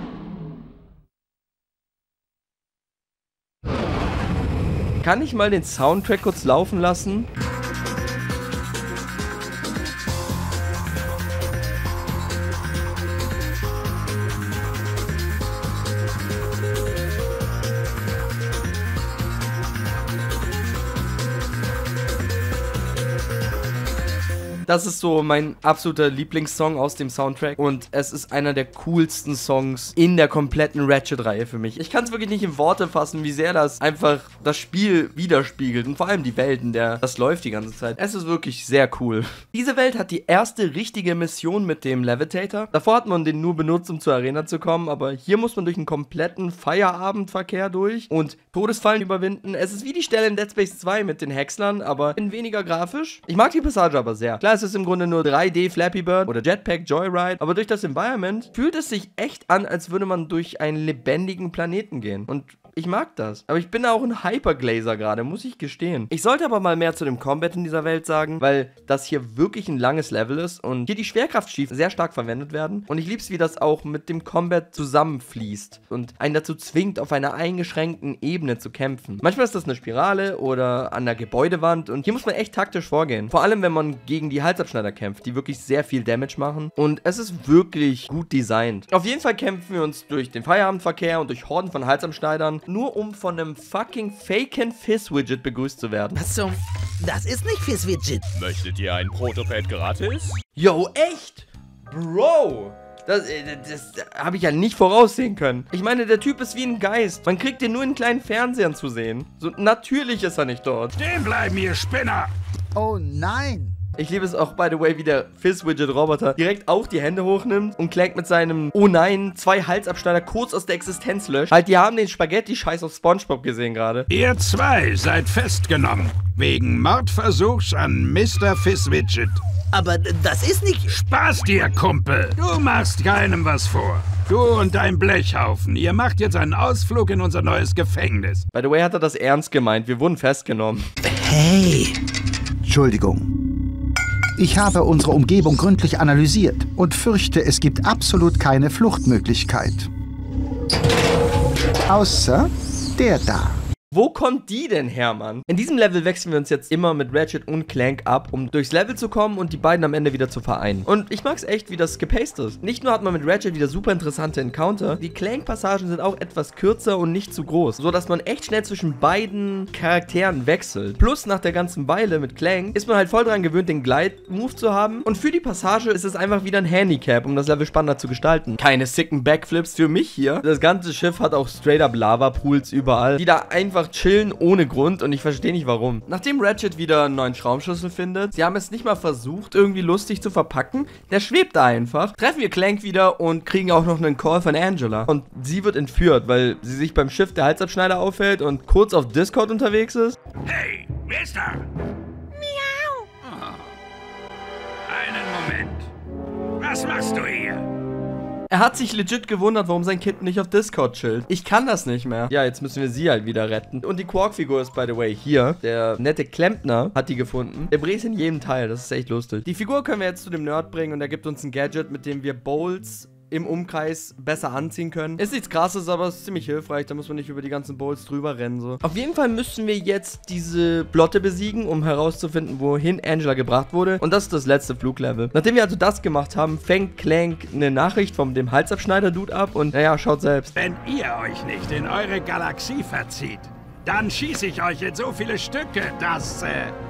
Kann ich mal den Soundtrack kurz laufen lassen? Das ist so mein absoluter Lieblingssong aus dem Soundtrack und es ist einer der coolsten Songs in der kompletten Ratchet-Reihe für mich. Ich kann es wirklich nicht in Worte fassen, wie sehr das einfach das Spiel widerspiegelt und vor allem die Welt, in der das läuft die ganze Zeit. Es ist wirklich sehr cool. Diese Welt hat die erste richtige Mission mit dem Levitator. Davor hat man den nur benutzt, um zur Arena zu kommen, aber hier muss man durch einen kompletten Feierabendverkehr durch und Todesfallen überwinden. Es ist wie die Stelle in Dead Space 2 mit den Häckslern, aber in weniger grafisch. Ich mag die Passage aber sehr. Klar, es ist im Grunde nur 3D Flappy Bird oder Jetpack Joyride, aber durch das Environment fühlt es sich echt an, als würde man durch einen lebendigen Planeten gehen. Und ich mag das. Aber ich bin auch ein Hyperglazer gerade, muss ich gestehen. Ich sollte aber mal mehr zu dem Combat in dieser Welt sagen, weil das hier wirklich ein langes Level ist und hier die Schwerkraftschiefen sehr stark verwendet werden. Und ich liebe es, wie das auch mit dem Combat zusammenfließt und einen dazu zwingt, auf einer eingeschränkten Ebene zu kämpfen. Manchmal ist das eine Spirale oder an der Gebäudewand und hier muss man echt taktisch vorgehen. Vor allem, wenn man gegen die Halsabschneider kämpft, die wirklich sehr viel Damage machen. Und es ist wirklich gut designt. Auf jeden Fall kämpfen wir uns durch den Feierabendverkehr und durch Horden von Halsabschneidern, nur um von einem fucking faken Fizz-Widget begrüßt zu werden. Was zum... Das ist nicht Fizz-Widget. Möchtet ihr ein Protopad gratis? Yo, echt? Bro! Das habe ich ja nicht voraussehen können. Ich meine, der Typ ist wie ein Geist. Man kriegt den nur in kleinen Fernsehern zu sehen. So, natürlich ist er nicht dort. Stehen bleiben, ihr Spinner! Oh nein! Ich liebe es auch, by the way, wie der Fizz-Widget-Roboter direkt auch die Hände hochnimmt und Clank mit seinem, oh nein, 2 Halsabschneider kurz aus der Existenz löscht. Halt, die haben den Spaghetti-Scheiß auf SpongeBob gesehen gerade. Ihr zwei seid festgenommen. Wegen Mordversuchs an Mr. Fizz-Widget. Aber das ist nicht... Spaß dir, Kumpel. Du machst keinem was vor. Du und dein Blechhaufen. Ihr macht jetzt einen Ausflug in unser neues Gefängnis. By the way, hat er das ernst gemeint. Wir wurden festgenommen. Hey. Entschuldigung. Ich habe unsere Umgebung gründlich analysiert und fürchte, es gibt absolut keine Fluchtmöglichkeit. Außer der da. Wo kommt die denn her, Mann? In diesem Level wechseln wir uns jetzt immer mit Ratchet und Clank ab, um durchs Level zu kommen und die beiden am Ende wieder zu vereinen. Und ich mag's echt, wie das gepaced ist. Nicht nur hat man mit Ratchet wieder super interessante Encounter, die Clank-Passagen sind auch etwas kürzer und nicht zu groß, sodass man echt schnell zwischen beiden Charakteren wechselt. Plus, nach der ganzen Weile mit Clank ist man halt voll dran gewöhnt, den Glide-Move zu haben. Und für die Passage ist es einfach wieder ein Handicap, um das Level spannender zu gestalten. Keine sicken Backflips für mich hier. Das ganze Schiff hat auch straight-up Lava-Pools überall, die da einfach chillen ohne Grund und ich verstehe nicht warum. Nachdem Ratchet wieder einen neuen Schraubenschlüssel findet, sie haben es nicht mal versucht, irgendwie lustig zu verpacken, der schwebt da einfach, treffen wir Clank wieder und kriegen auch noch einen Call von Angela. Und sie wird entführt, weil sie sich beim Schiff der Halsabschneider aufhält und kurz auf Discord unterwegs ist. Hey, wer ist da? Miau. Oh. Einen Moment. Was machst du hier? Er hat sich legit gewundert, warum sein Kind nicht auf Discord chillt. Ich kann das nicht mehr. Ja, jetzt müssen wir sie halt wieder retten. Und die Quark-Figur ist, by the way, hier. Der nette Klempner hat die gefunden. Der Bres in jedem Teil. Das ist echt lustig. Die Figur können wir jetzt zu dem Nerd bringen und er gibt uns ein Gadget, mit dem wir Bowls im Umkreis besser anziehen können. Ist nichts Krasses, aber es ist ziemlich hilfreich. Da muss man nicht über die ganzen Bowls drüber rennen, so. Auf jeden Fall müssen wir jetzt diese Blotte besiegen, um herauszufinden, wohin Angela gebracht wurde. Und das ist das letzte Fluglevel. Nachdem wir also das gemacht haben, fängt Clank eine Nachricht von dem Halsabschneider-Dude ab und, naja, schaut selbst. Wenn ihr euch nicht in eure Galaxie verzieht, dann schieße ich euch in so viele Stücke, dass,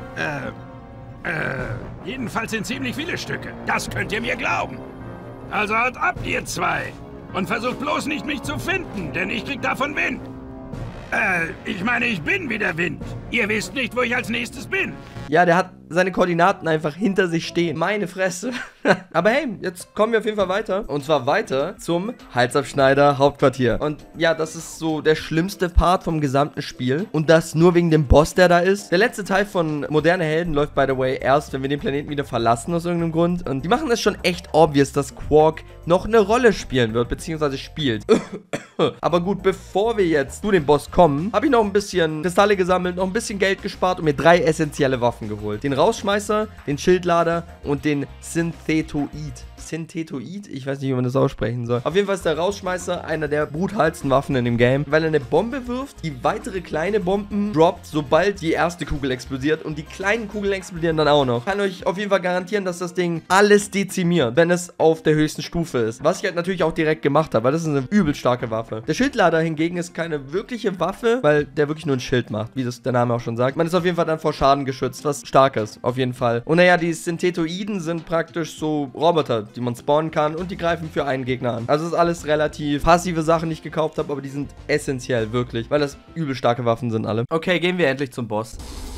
jedenfalls in ziemlich viele Stücke. Das könnt ihr mir glauben. Also haut ab, ihr zwei. Und versucht bloß nicht, mich zu finden, denn ich krieg davon Wind. Ich meine, ich bin wie der Wind. Ihr wisst nicht, wo ich als nächstes bin. Ja, der hat seine Koordinaten einfach hinter sich stehen. Meine Fresse. Aber hey, jetzt kommen wir auf jeden Fall weiter. Und zwar weiter zum Halsabschneider Hauptquartier. Und ja, das ist so der schlimmste Part vom gesamten Spiel. Und das nur wegen dem Boss, der da ist. Der letzte Teil von Moderne Helden läuft, by the way, erst, wenn wir den Planeten wieder verlassen aus irgendeinem Grund. Und die machen es schon echt obvious, dass Quark noch eine Rolle spielen wird, beziehungsweise spielt. Aber gut, bevor wir jetzt zu dem Boss kommen, habe ich noch ein bisschen Kristalle gesammelt, noch ein bisschen Geld gespart und mir 3 essentielle Waffen geholt. Den Rausschmeißer, den Schildlader und den Synthetoid. Synthetoid. Ich weiß nicht, wie man das aussprechen soll. Auf jeden Fall ist der Rausschmeißer einer der brutalsten Waffen in dem Game, weil er eine Bombe wirft, die weitere kleine Bomben droppt, sobald die erste Kugel explodiert und die kleinen Kugeln explodieren dann auch noch. Ich kann euch auf jeden Fall garantieren, dass das Ding alles dezimiert, wenn es auf der höchsten Stufe ist. Was ich halt natürlich auch direkt gemacht habe, weil das ist eine übel starke Waffe. Der Schildlader hingegen ist keine wirkliche Waffe, weil der wirklich nur ein Schild macht, wie das der Name auch schon sagt. Man ist auf jeden Fall dann vor Schaden geschützt, was stark ist, auf jeden Fall. Und naja, die Synthetoiden sind praktisch so Roboter, die man spawnen kann und die greifen für einen Gegner an. Also ist alles relativ passive Sachen, die ich gekauft habe, aber die sind essentiell, wirklich, weil das übel starke Waffen sind alle. Okay, gehen wir endlich zum Boss.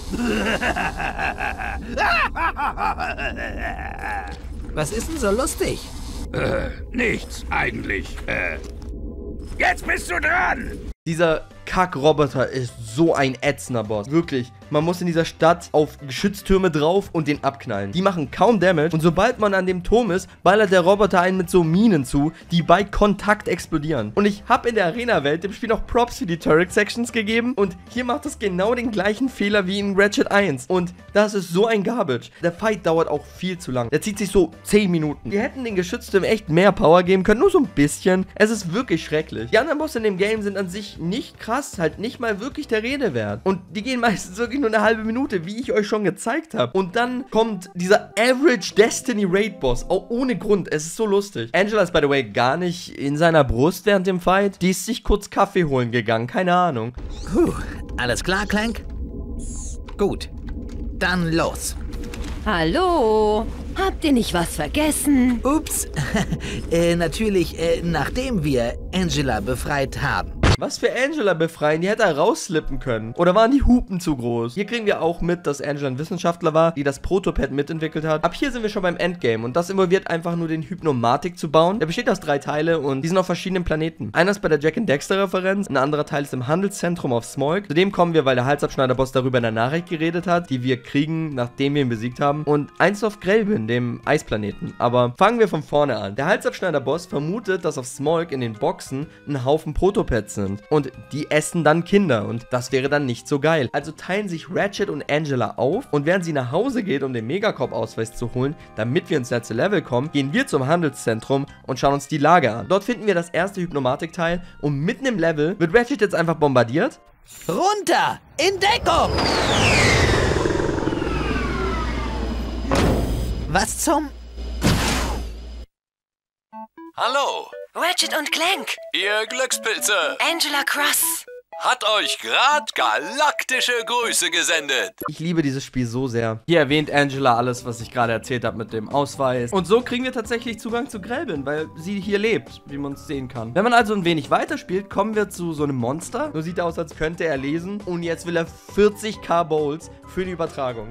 Was ist denn so lustig? Nichts eigentlich. Jetzt bist du dran! Dieser Kack-Roboter ist so ein ätzender Boss. Wirklich. Man muss in dieser Stadt auf Geschütztürme drauf und den abknallen. Die machen kaum Damage und sobald man an dem Turm ist, ballert der Roboter einen mit so Minen zu, die bei Kontakt explodieren. Und ich habe in der Arena-Welt dem Spiel noch Props für die Turret-Sections gegeben und hier macht es genau den gleichen Fehler wie in Ratchet 1. Und das ist so ein Garbage. Der Fight dauert auch viel zu lang. Der zieht sich so 10 Minuten. Wir hätten den Geschütztürmen echt mehr Power geben können, nur so ein bisschen. Es ist wirklich schrecklich. Die anderen Bosse in dem Game sind an sich nicht krass, halt nicht mal wirklich der Rede wert. Und die gehen meistens wirklich nur eine halbe Minute, wie ich euch schon gezeigt habe. Und dann kommt dieser Average Destiny Raid Boss, auch ohne Grund. Es ist so lustig. Angela ist, by the way, gar nicht in seiner Brust während dem Fight. Die ist sich kurz Kaffee holen gegangen, keine Ahnung. Alles klar, Clank? Gut, dann los. Hallo? Habt ihr nicht was vergessen? Ups, natürlich, nachdem wir Angela befreit haben. Was für Angela befreien? Die hätte er rausslippen können. Oder waren die Hupen zu groß? Hier kriegen wir auch mit, dass Angela ein Wissenschaftler war, die das Protopad mitentwickelt hat. Ab hier sind wir schon beim Endgame und das involviert einfach nur den Hypnomatik zu bauen. Der besteht aus 3 Teile und die sind auf verschiedenen Planeten. Einer ist bei der Jack and Dexter Referenz, ein anderer Teil ist im Handelszentrum auf Smolk. Zudem kommen wir, weil der Halsabschneider-Boss darüber in der Nachricht geredet hat, die wir kriegen, nachdem wir ihn besiegt haben. Und eins auf Grelbin, dem Eisplaneten. Aber fangen wir von vorne an. Der Halsabschneider-Boss vermutet, dass auf Smolk in den Boxen ein Haufen Protopads sind. Und die essen dann Kinder und das wäre dann nicht so geil. Also teilen sich Ratchet und Angela auf und während sie nach Hause geht, um den Megacorp-Ausweis zu holen, damit wir ins letzte Level kommen, gehen wir zum Handelszentrum und schauen uns die Lage an. Dort finden wir das erste Hypnomatik-Teil und mitten im Level wird Ratchet jetzt einfach bombardiert. Runter! In Deckung! Was zum... Hallo! Ratchet und Clank! Ihr Glückspilze! Angela Cross! Hat euch grad galaktische Grüße gesendet. Ich liebe dieses Spiel so sehr. Hier erwähnt Angela alles, was ich gerade erzählt habe mit dem Ausweis. Und so kriegen wir tatsächlich Zugang zu Grelbin, weil sie hier lebt, wie man es sehen kann. Wenn man also ein wenig weiterspielt, kommen wir zu so einem Monster. Nur sieht er aus, als könnte er lesen. Und jetzt will er 40.000 Bowls für die Übertragung.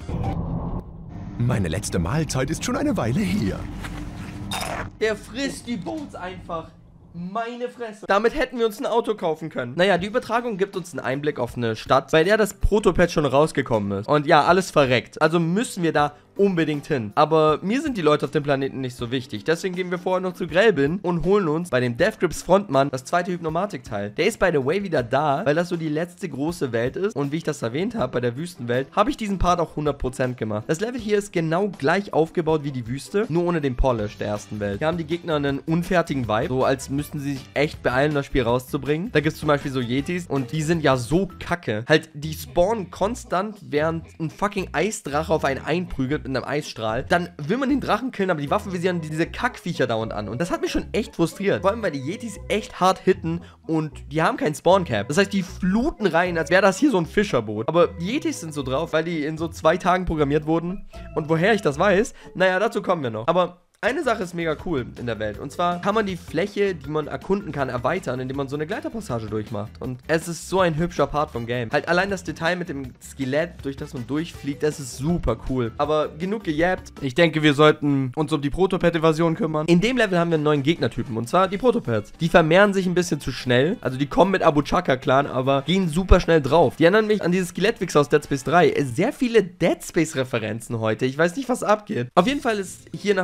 Meine letzte Mahlzeit ist schon eine Weile hier. Der frisst die Bowls einfach. Meine Fresse. Damit hätten wir uns ein Auto kaufen können. Naja, die Übertragung gibt uns einen Einblick auf eine Stadt, bei der das Protopad schon rausgekommen ist. Und ja, alles verreckt. Also müssen wir da unbedingt hin. Aber mir sind die Leute auf dem Planeten nicht so wichtig. Deswegen gehen wir vorher noch zu Grelbin und holen uns bei dem Death Grips Frontmann das zweite Hypnomatik-Teil. Der ist by the way wieder da, weil das so die letzte große Welt ist. Und wie ich das erwähnt habe, bei der Wüstenwelt, habe ich diesen Part auch 100% gemacht. Das Level hier ist genau gleich aufgebaut wie die Wüste, nur ohne den Polish der ersten Welt. Hier haben die Gegner einen unfertigen Vibe, so als müssten sie sich echt beeilen, das Spiel rauszubringen. Da gibt es zum Beispiel so Yetis und die sind ja so kacke. Halt, die spawnen konstant, während ein fucking Eisdrache auf einen einprügelt mit einem Eisstrahl. Dann will man den Drachen killen, aber die Waffen visieren diese Kackviecher dauernd an. Und das hat mich schon echt frustriert. Vor allem, weil die Yetis echt hart hitten und die haben keinen Spawn-Cap. Das heißt, die fluten rein, als wäre das hier so ein Fischerboot. Aber die Yetis sind so drauf, weil die in so 2 Tagen programmiert wurden. Und woher ich das weiß, naja, dazu kommen wir noch. Aber eine Sache ist mega cool in der Welt. Und zwar kann man die Fläche, die man erkunden kann, erweitern, indem man so eine Gleiterpassage durchmacht. Und es ist so ein hübscher Part vom Game. Halt allein das Detail mit dem Skelett, durch das man durchfliegt, das ist super cool. Aber genug gejappt. Ich denke, wir sollten uns um die Protopad-Invasion kümmern. In dem Level haben wir einen neuen Gegnertypen. Und zwar die Protopads. Die vermehren sich ein bisschen zu schnell. Also die kommen mit Abu Chaka-Clan, aber gehen super schnell drauf. Die erinnern mich an dieses Skelettwichser aus Dead Space 3. Sehr viele Dead Space-Referenzen heute. Ich weiß nicht, was abgeht. Auf jeden Fall ist hier nach einer Grind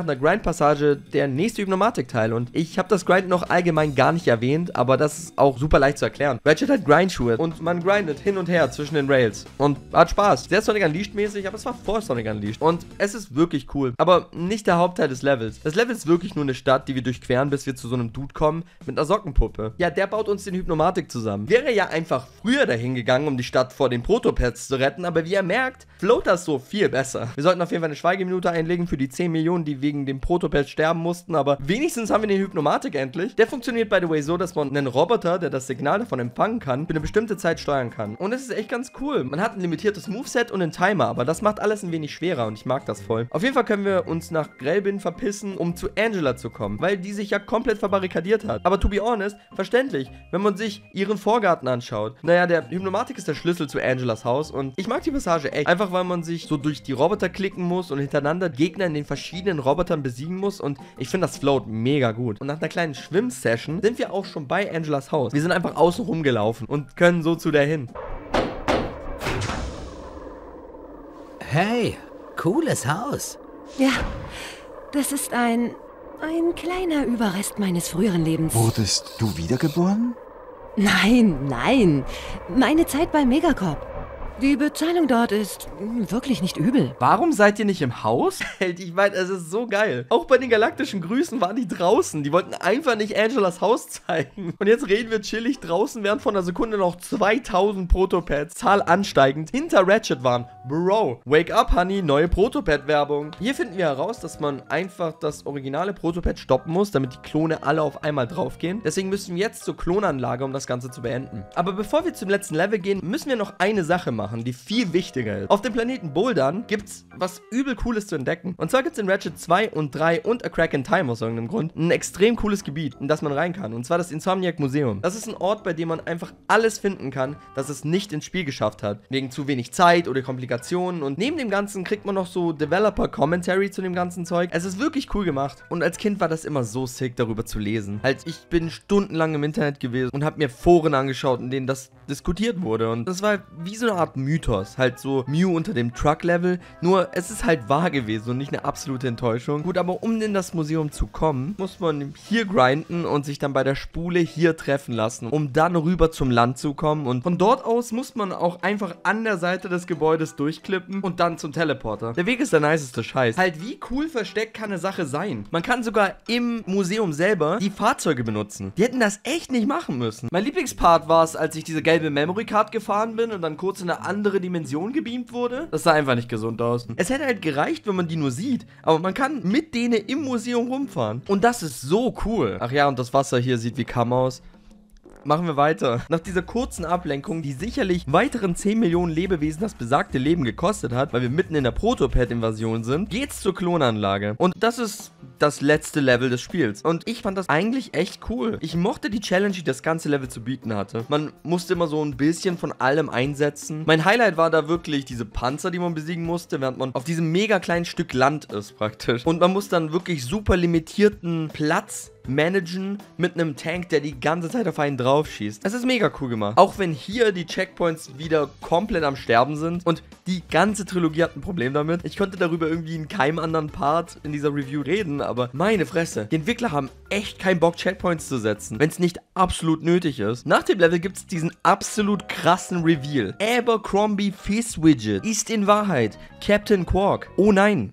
Passage der nächste Hypnomatik-Teil. Und ich habe das Grind noch allgemein gar nicht erwähnt, aber das ist auch super leicht zu erklären. Ratchet hat Grindschuhe und man grindet hin und her zwischen den Rails. Und hat Spaß. Sehr Sonic Unleashed mäßig, aber es war vor Sonic Unleashed. Und es ist wirklich cool. Aber nicht der Hauptteil des Levels. Das Level ist wirklich nur eine Stadt, die wir durchqueren, bis wir zu so einem Dude kommen mit einer Sockenpuppe. Ja, der baut uns den Hypnomatik zusammen. Wäre ja einfach früher dahin gegangen, um die Stadt vor den Protopads zu retten, aber wie ihr merkt, float das so viel besser. Wir sollten auf jeden Fall eine Schweigeminute einlegen für die 10 Millionen, die wegen dem Protopad sterben mussten, aber wenigstens haben wir den Hypnomatik endlich. Der funktioniert by the way so, dass man einen Roboter, der das Signal davon empfangen kann, für eine bestimmte Zeit steuern kann. Und es ist echt ganz cool. Man hat ein limitiertes Moveset und einen Timer, aber das macht alles ein wenig schwerer und ich mag das voll. Auf jeden Fall können wir uns nach Grellbin verpissen, um zu Angela zu kommen, weil die sich ja komplett verbarrikadiert hat. Aber to be honest, verständlich, wenn man sich ihren Vorgarten anschaut. Naja, der Hypnomatik ist der Schlüssel zu Angelas Haus und ich mag die Passage echt. Einfach weil man sich so durch die Roboter klicken muss und hintereinander Gegner in den verschiedenen Robotern besiegen muss und ich finde das float mega gut. Und nach einer kleinen Schwimm-Session sind wir auch schon bei Angelas Haus. Wir sind einfach außen rumgelaufen und können so zu der hin. Hey, cooles Haus. Ja, das ist ein kleiner Überrest meines früheren Lebens. Wurdest du wiedergeboren? Nein. Meine Zeit bei Megacorp. Die Bezahlung dort ist wirklich nicht übel. Warum seid ihr nicht im Haus? Ich meine, es ist so geil. Auch bei den galaktischen Grüßen waren die draußen. Die wollten einfach nicht Angelas Haus zeigen. Und jetzt reden wir chillig draußen, während von einer Sekunde noch 2000 Protopads, Zahl ansteigend, hinter Ratchet waren. Bro, wake up, honey, neue Protopad-Werbung. Hier finden wir heraus, dass man einfach das originale Protopad stoppen muss, damit die Klone alle auf einmal draufgehen. Deswegen müssen wir jetzt zur Klonanlage, um das Ganze zu beenden. Aber bevor wir zum letzten Level gehen, müssen wir noch eine Sache machen, die viel wichtiger ist. Auf dem Planeten Bouldern gibt's was übel Cooles zu entdecken. Und zwar gibt's in Ratchet 2 und 3 und A Crack in Time aus irgendeinem Grund ein extrem cooles Gebiet, in das man rein kann. Und zwar das Insomniac Museum. Das ist ein Ort, bei dem man einfach alles finden kann, das es nicht ins Spiel geschafft hat. Wegen zu wenig Zeit oder Komplikationen. Und neben dem Ganzen kriegt man noch so Developer-Commentary zu dem ganzen Zeug. Es ist wirklich cool gemacht. Und als Kind war das immer so sick, darüber zu lesen. Halt, ich bin stundenlang im Internet gewesen und habe mir Foren angeschaut, in denen das diskutiert wurde. Und das war wie so eine Art Mythos. Halt so Mew unter dem Truck-Level. Nur, es ist halt wahr gewesen und nicht eine absolute Enttäuschung. Gut, aber um in das Museum zu kommen, muss man hier grinden und sich dann bei der Spule hier treffen lassen, um dann rüber zum Land zu kommen. Und von dort aus muss man auch einfach an der Seite des Gebäudes durchklippen und dann zum Teleporter. Der Weg ist der niceste Scheiß. Halt, wie cool versteckt kann eine Sache sein? Man kann sogar im Museum selber die Fahrzeuge benutzen. Die hätten das echt nicht machen müssen. Mein Lieblingspart war es, als ich diese gelbe Memory Card gefahren bin und dann kurz in eine andere Dimension gebeamt wurde. Das sah einfach nicht gesund aus. Es hätte halt gereicht, wenn man die nur sieht. Aber man kann mit denen im Museum rumfahren. Und das ist so cool. Ach ja, und das Wasser hier sieht wie Kamm aus. Machen wir weiter. Nach dieser kurzen Ablenkung, die sicherlich weiteren 10 Millionen Lebewesen das besagte Leben gekostet hat, weil wir mitten in der Protopad-Invasion sind, geht's zur Klonanlage. Und das ist das letzte Level des Spiels. Und ich fand das eigentlich echt cool. Ich mochte die Challenge, die das ganze Level zu bieten hatte. Man musste immer so ein bisschen von allem einsetzen. Mein Highlight war da wirklich diese Panzer, die man besiegen musste, während man auf diesem mega kleinen Stück Land ist praktisch. Und man muss dann wirklich super limitierten Platz managen mit einem Tank, der die ganze Zeit auf einen drauf schießt. Es ist mega cool gemacht. Auch wenn hier die Checkpoints wieder komplett am Sterben sind und die ganze Trilogie hat ein Problem damit. Ich konnte darüber irgendwie in keinem anderen Part in dieser Review reden, aber meine Fresse. Die Entwickler haben echt keinen Bock, Checkpoints zu setzen, wenn es nicht absolut nötig ist. Nach dem Level gibt es diesen absolut krassen Reveal. Abercrombie Fizz Widget ist in Wahrheit Captain Quark. Oh nein.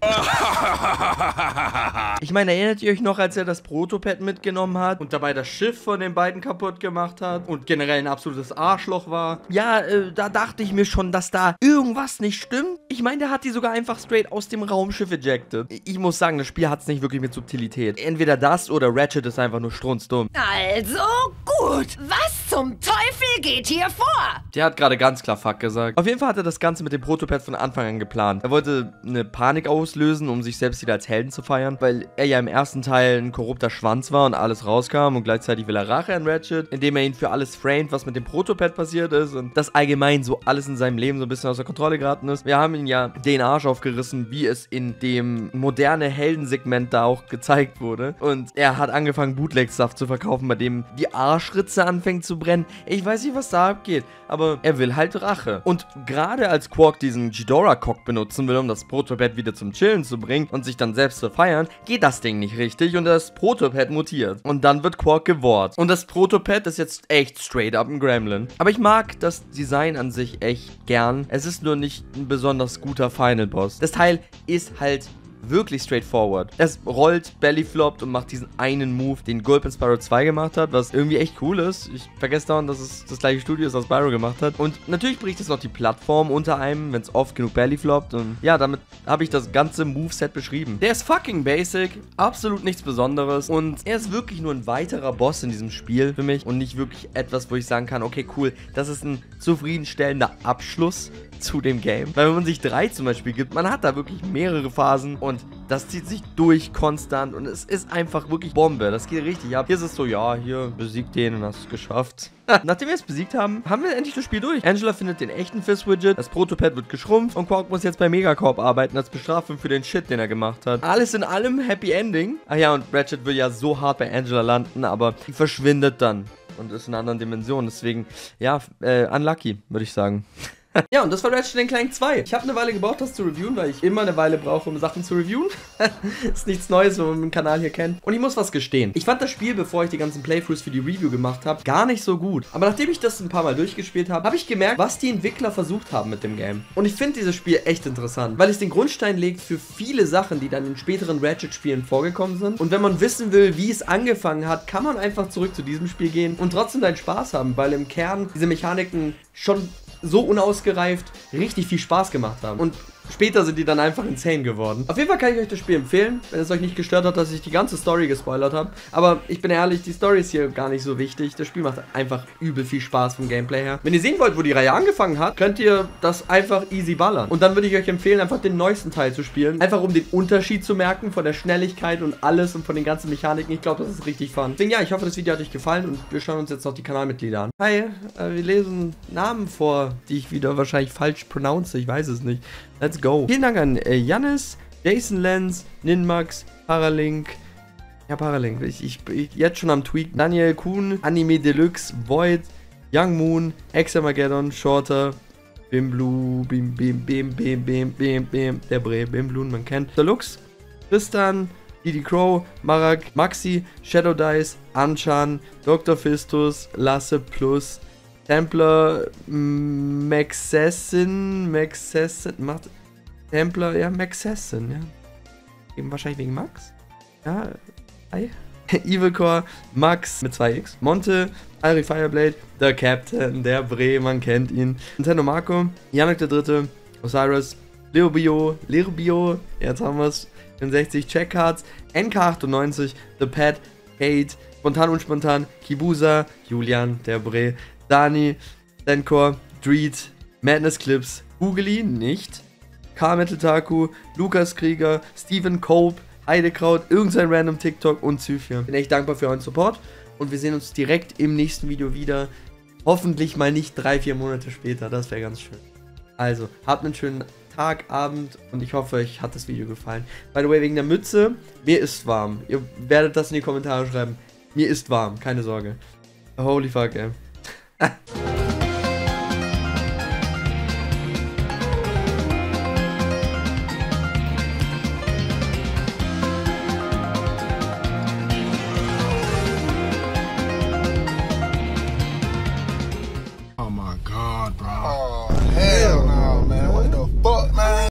Ich meine, erinnert ihr euch noch, als er das Protopad mitgenommen hat und dabei das Schiff von den beiden kaputt gemacht hat und generell ein absolutes Arschloch war? Ja, da dachte ich mir schon, dass da irgendwas nicht stimmt. Ich meine, der hat die sogar einfach straight aus dem Raumschiff ejected. Ich muss sagen, das Spiel hat es nicht wirklich mit Subtilität. Entweder das oder Ratchet ist einfach nur strunzdumm. Also gut, was zum Teufel geht hier vor? Der hat gerade ganz klar Fuck gesagt. Auf jeden Fall hat er das Ganze mit dem Protopad von Anfang an geplant. Er wollte eine Panik auslösen, um sich selbst wieder als Helden zu feiern, weil er ja im ersten Teil ein korrupter Schwanz war und alles rauskam und gleichzeitig will er Rache an Ratchet, indem er ihn für alles framed, was mit dem Protopad passiert ist und das allgemein so alles in seinem Leben so ein bisschen außer Kontrolle geraten ist. Wir haben ihn ja den Arsch aufgerissen, wie es in dem moderne Heldensegment da auch gezeigt wurde und er hat angefangen, Bootleg-Stuff zu verkaufen, bei dem die Arschritze anfängt zu brennen. Ich weiß nicht, was da abgeht, aber er will halt Rache. Und gerade als Quark diesen Ghidorah-Cock benutzen will, um das Protopet wieder zum Chillen zu bringen und sich dann selbst zu feiern, geht das Ding nicht richtig und das Protopet mutiert. Und dann wird Quark gewort. Und das Protopet ist jetzt echt straight up ein Gremlin. Aber ich mag das Design an sich echt gern. Es ist nur nicht ein besonders guter Final Boss. Das Teil ist halt wirklich straightforward. Es rollt, bellyfloppt und macht diesen einen Move, den Gulp in Spyro 2 gemacht hat, was irgendwie echt cool ist. Ich vergesse dauernd, dass es das gleiche Studio ist, was Spyro gemacht hat. Und natürlich bricht es noch die Plattform unter einem, wenn es oft genug bellyfloppt. Und ja, damit habe ich das ganze Moveset beschrieben. Der ist fucking basic, absolut nichts Besonderes. Und er ist wirklich nur ein weiterer Boss in diesem Spiel für mich und nicht wirklich etwas, wo ich sagen kann, okay, cool, das ist ein zufriedenstellender Abschluss zu dem Game. Weil wenn man sich 3 zum Beispiel gibt, man hat da wirklich mehrere Phasen und das zieht sich durch konstant und es ist einfach wirklich Bombe. Das geht richtig ab. Hier ist es so, ja, hier besiegt den und hast es geschafft. Nachdem wir es besiegt haben, haben wir endlich das Spiel durch. Angela findet den echten Fizz-Widget, das Protopet wird geschrumpft und Quark muss jetzt bei Megacorp arbeiten als Bestrafung für den Shit, den er gemacht hat. Alles in allem Happy Ending. Ach ja, und Ratchet will ja so hart bei Angela landen, aber die verschwindet dann und ist in einer anderen Dimension. Deswegen, ja, unlucky, würde ich sagen. Ja, und das war Ratchet & Clank 2. Ich habe eine Weile gebraucht, das zu reviewen, weil ich immer eine Weile brauche, um Sachen zu reviewen. Ist nichts Neues, wenn man den Kanal hier kennt. Und ich muss was gestehen. Ich fand das Spiel, bevor ich die ganzen Playthroughs für die Review gemacht habe, gar nicht so gut. Aber nachdem ich das ein paar Mal durchgespielt habe, habe ich gemerkt, was die Entwickler versucht haben mit dem Game. Und ich finde dieses Spiel echt interessant, weil es den Grundstein legt für viele Sachen, die dann in späteren Ratchet-Spielen vorgekommen sind. Und wenn man wissen will, wie es angefangen hat, kann man einfach zurück zu diesem Spiel gehen und trotzdem deinen Spaß haben, weil im Kern diese Mechaniken schon so unausgereift richtig viel Spaß gemacht haben. Und später sind die dann einfach insane geworden. Auf jeden Fall kann ich euch das Spiel empfehlen, wenn es euch nicht gestört hat, dass ich die ganze Story gespoilert habe. Aber ich bin ehrlich, die Story ist hier gar nicht so wichtig. Das Spiel macht einfach übel viel Spaß vom Gameplay her. Wenn ihr sehen wollt, wo die Reihe angefangen hat, könnt ihr das einfach easy ballern. Und dann würde ich euch empfehlen, einfach den neuesten Teil zu spielen. Einfach um den Unterschied zu merken von der Schnelligkeit und alles und von den ganzen Mechaniken. Ich glaube, das ist richtig fun. Deswegen ja, ich hoffe, das Video hat euch gefallen und wir schauen uns jetzt noch die Kanalmitglieder an. Hi, wir lesen Namen vor, die ich wieder wahrscheinlich falsch pronounce. Ich weiß es nicht. Let's go. Vielen Dank an Jannis, Jason Lenz, Ninmax, Paralink. Ja, Paralink. Ich jetzt schon am Tweak. Daniel Kuhn, Anime Deluxe, Void, Young Moon, Hexamageddon, Shorter, Bimblu, Bim, der Bre, Bimblun, man kennt. Deluxe, Tristan, Didi Crow, Marak, Maxi, Shadow Dice, Anchan, Dr. Fistus, Lasse Plus, Templar, Maxessin, macht Templar, ja, Maxessin, ja. Eben wahrscheinlich wegen Max. Ja, hi. Evilcore, Max mit 2x, Monte, Ari Fireblade, der Captain, der Bre, man kennt ihn. Nintendo Marco, Yannick der Dritte, Osiris, Leobio, jetzt haben wir es, 64 Checkcards, NK98, The Pet, Kate, Spontan und Spontan, Kibusa, Julian, der Bre, Dani, Denkor, Dreed, Madness Clips, Googly, nicht, K-Metal Taku, Lukas Krieger, Steven Cope, Heidekraut, irgendein random TikTok und Zyphia. Bin echt dankbar für euren Support und wir sehen uns direkt im nächsten Video wieder. Hoffentlich mal nicht 3-4 Monate später, das wäre ganz schön. Also, habt einen schönen Tag, Abend und ich hoffe, euch hat das Video gefallen. By the way, wegen der Mütze, mir ist warm. Ihr werdet das in die Kommentare schreiben. Mir ist warm, keine Sorge. Holy fuck, ey.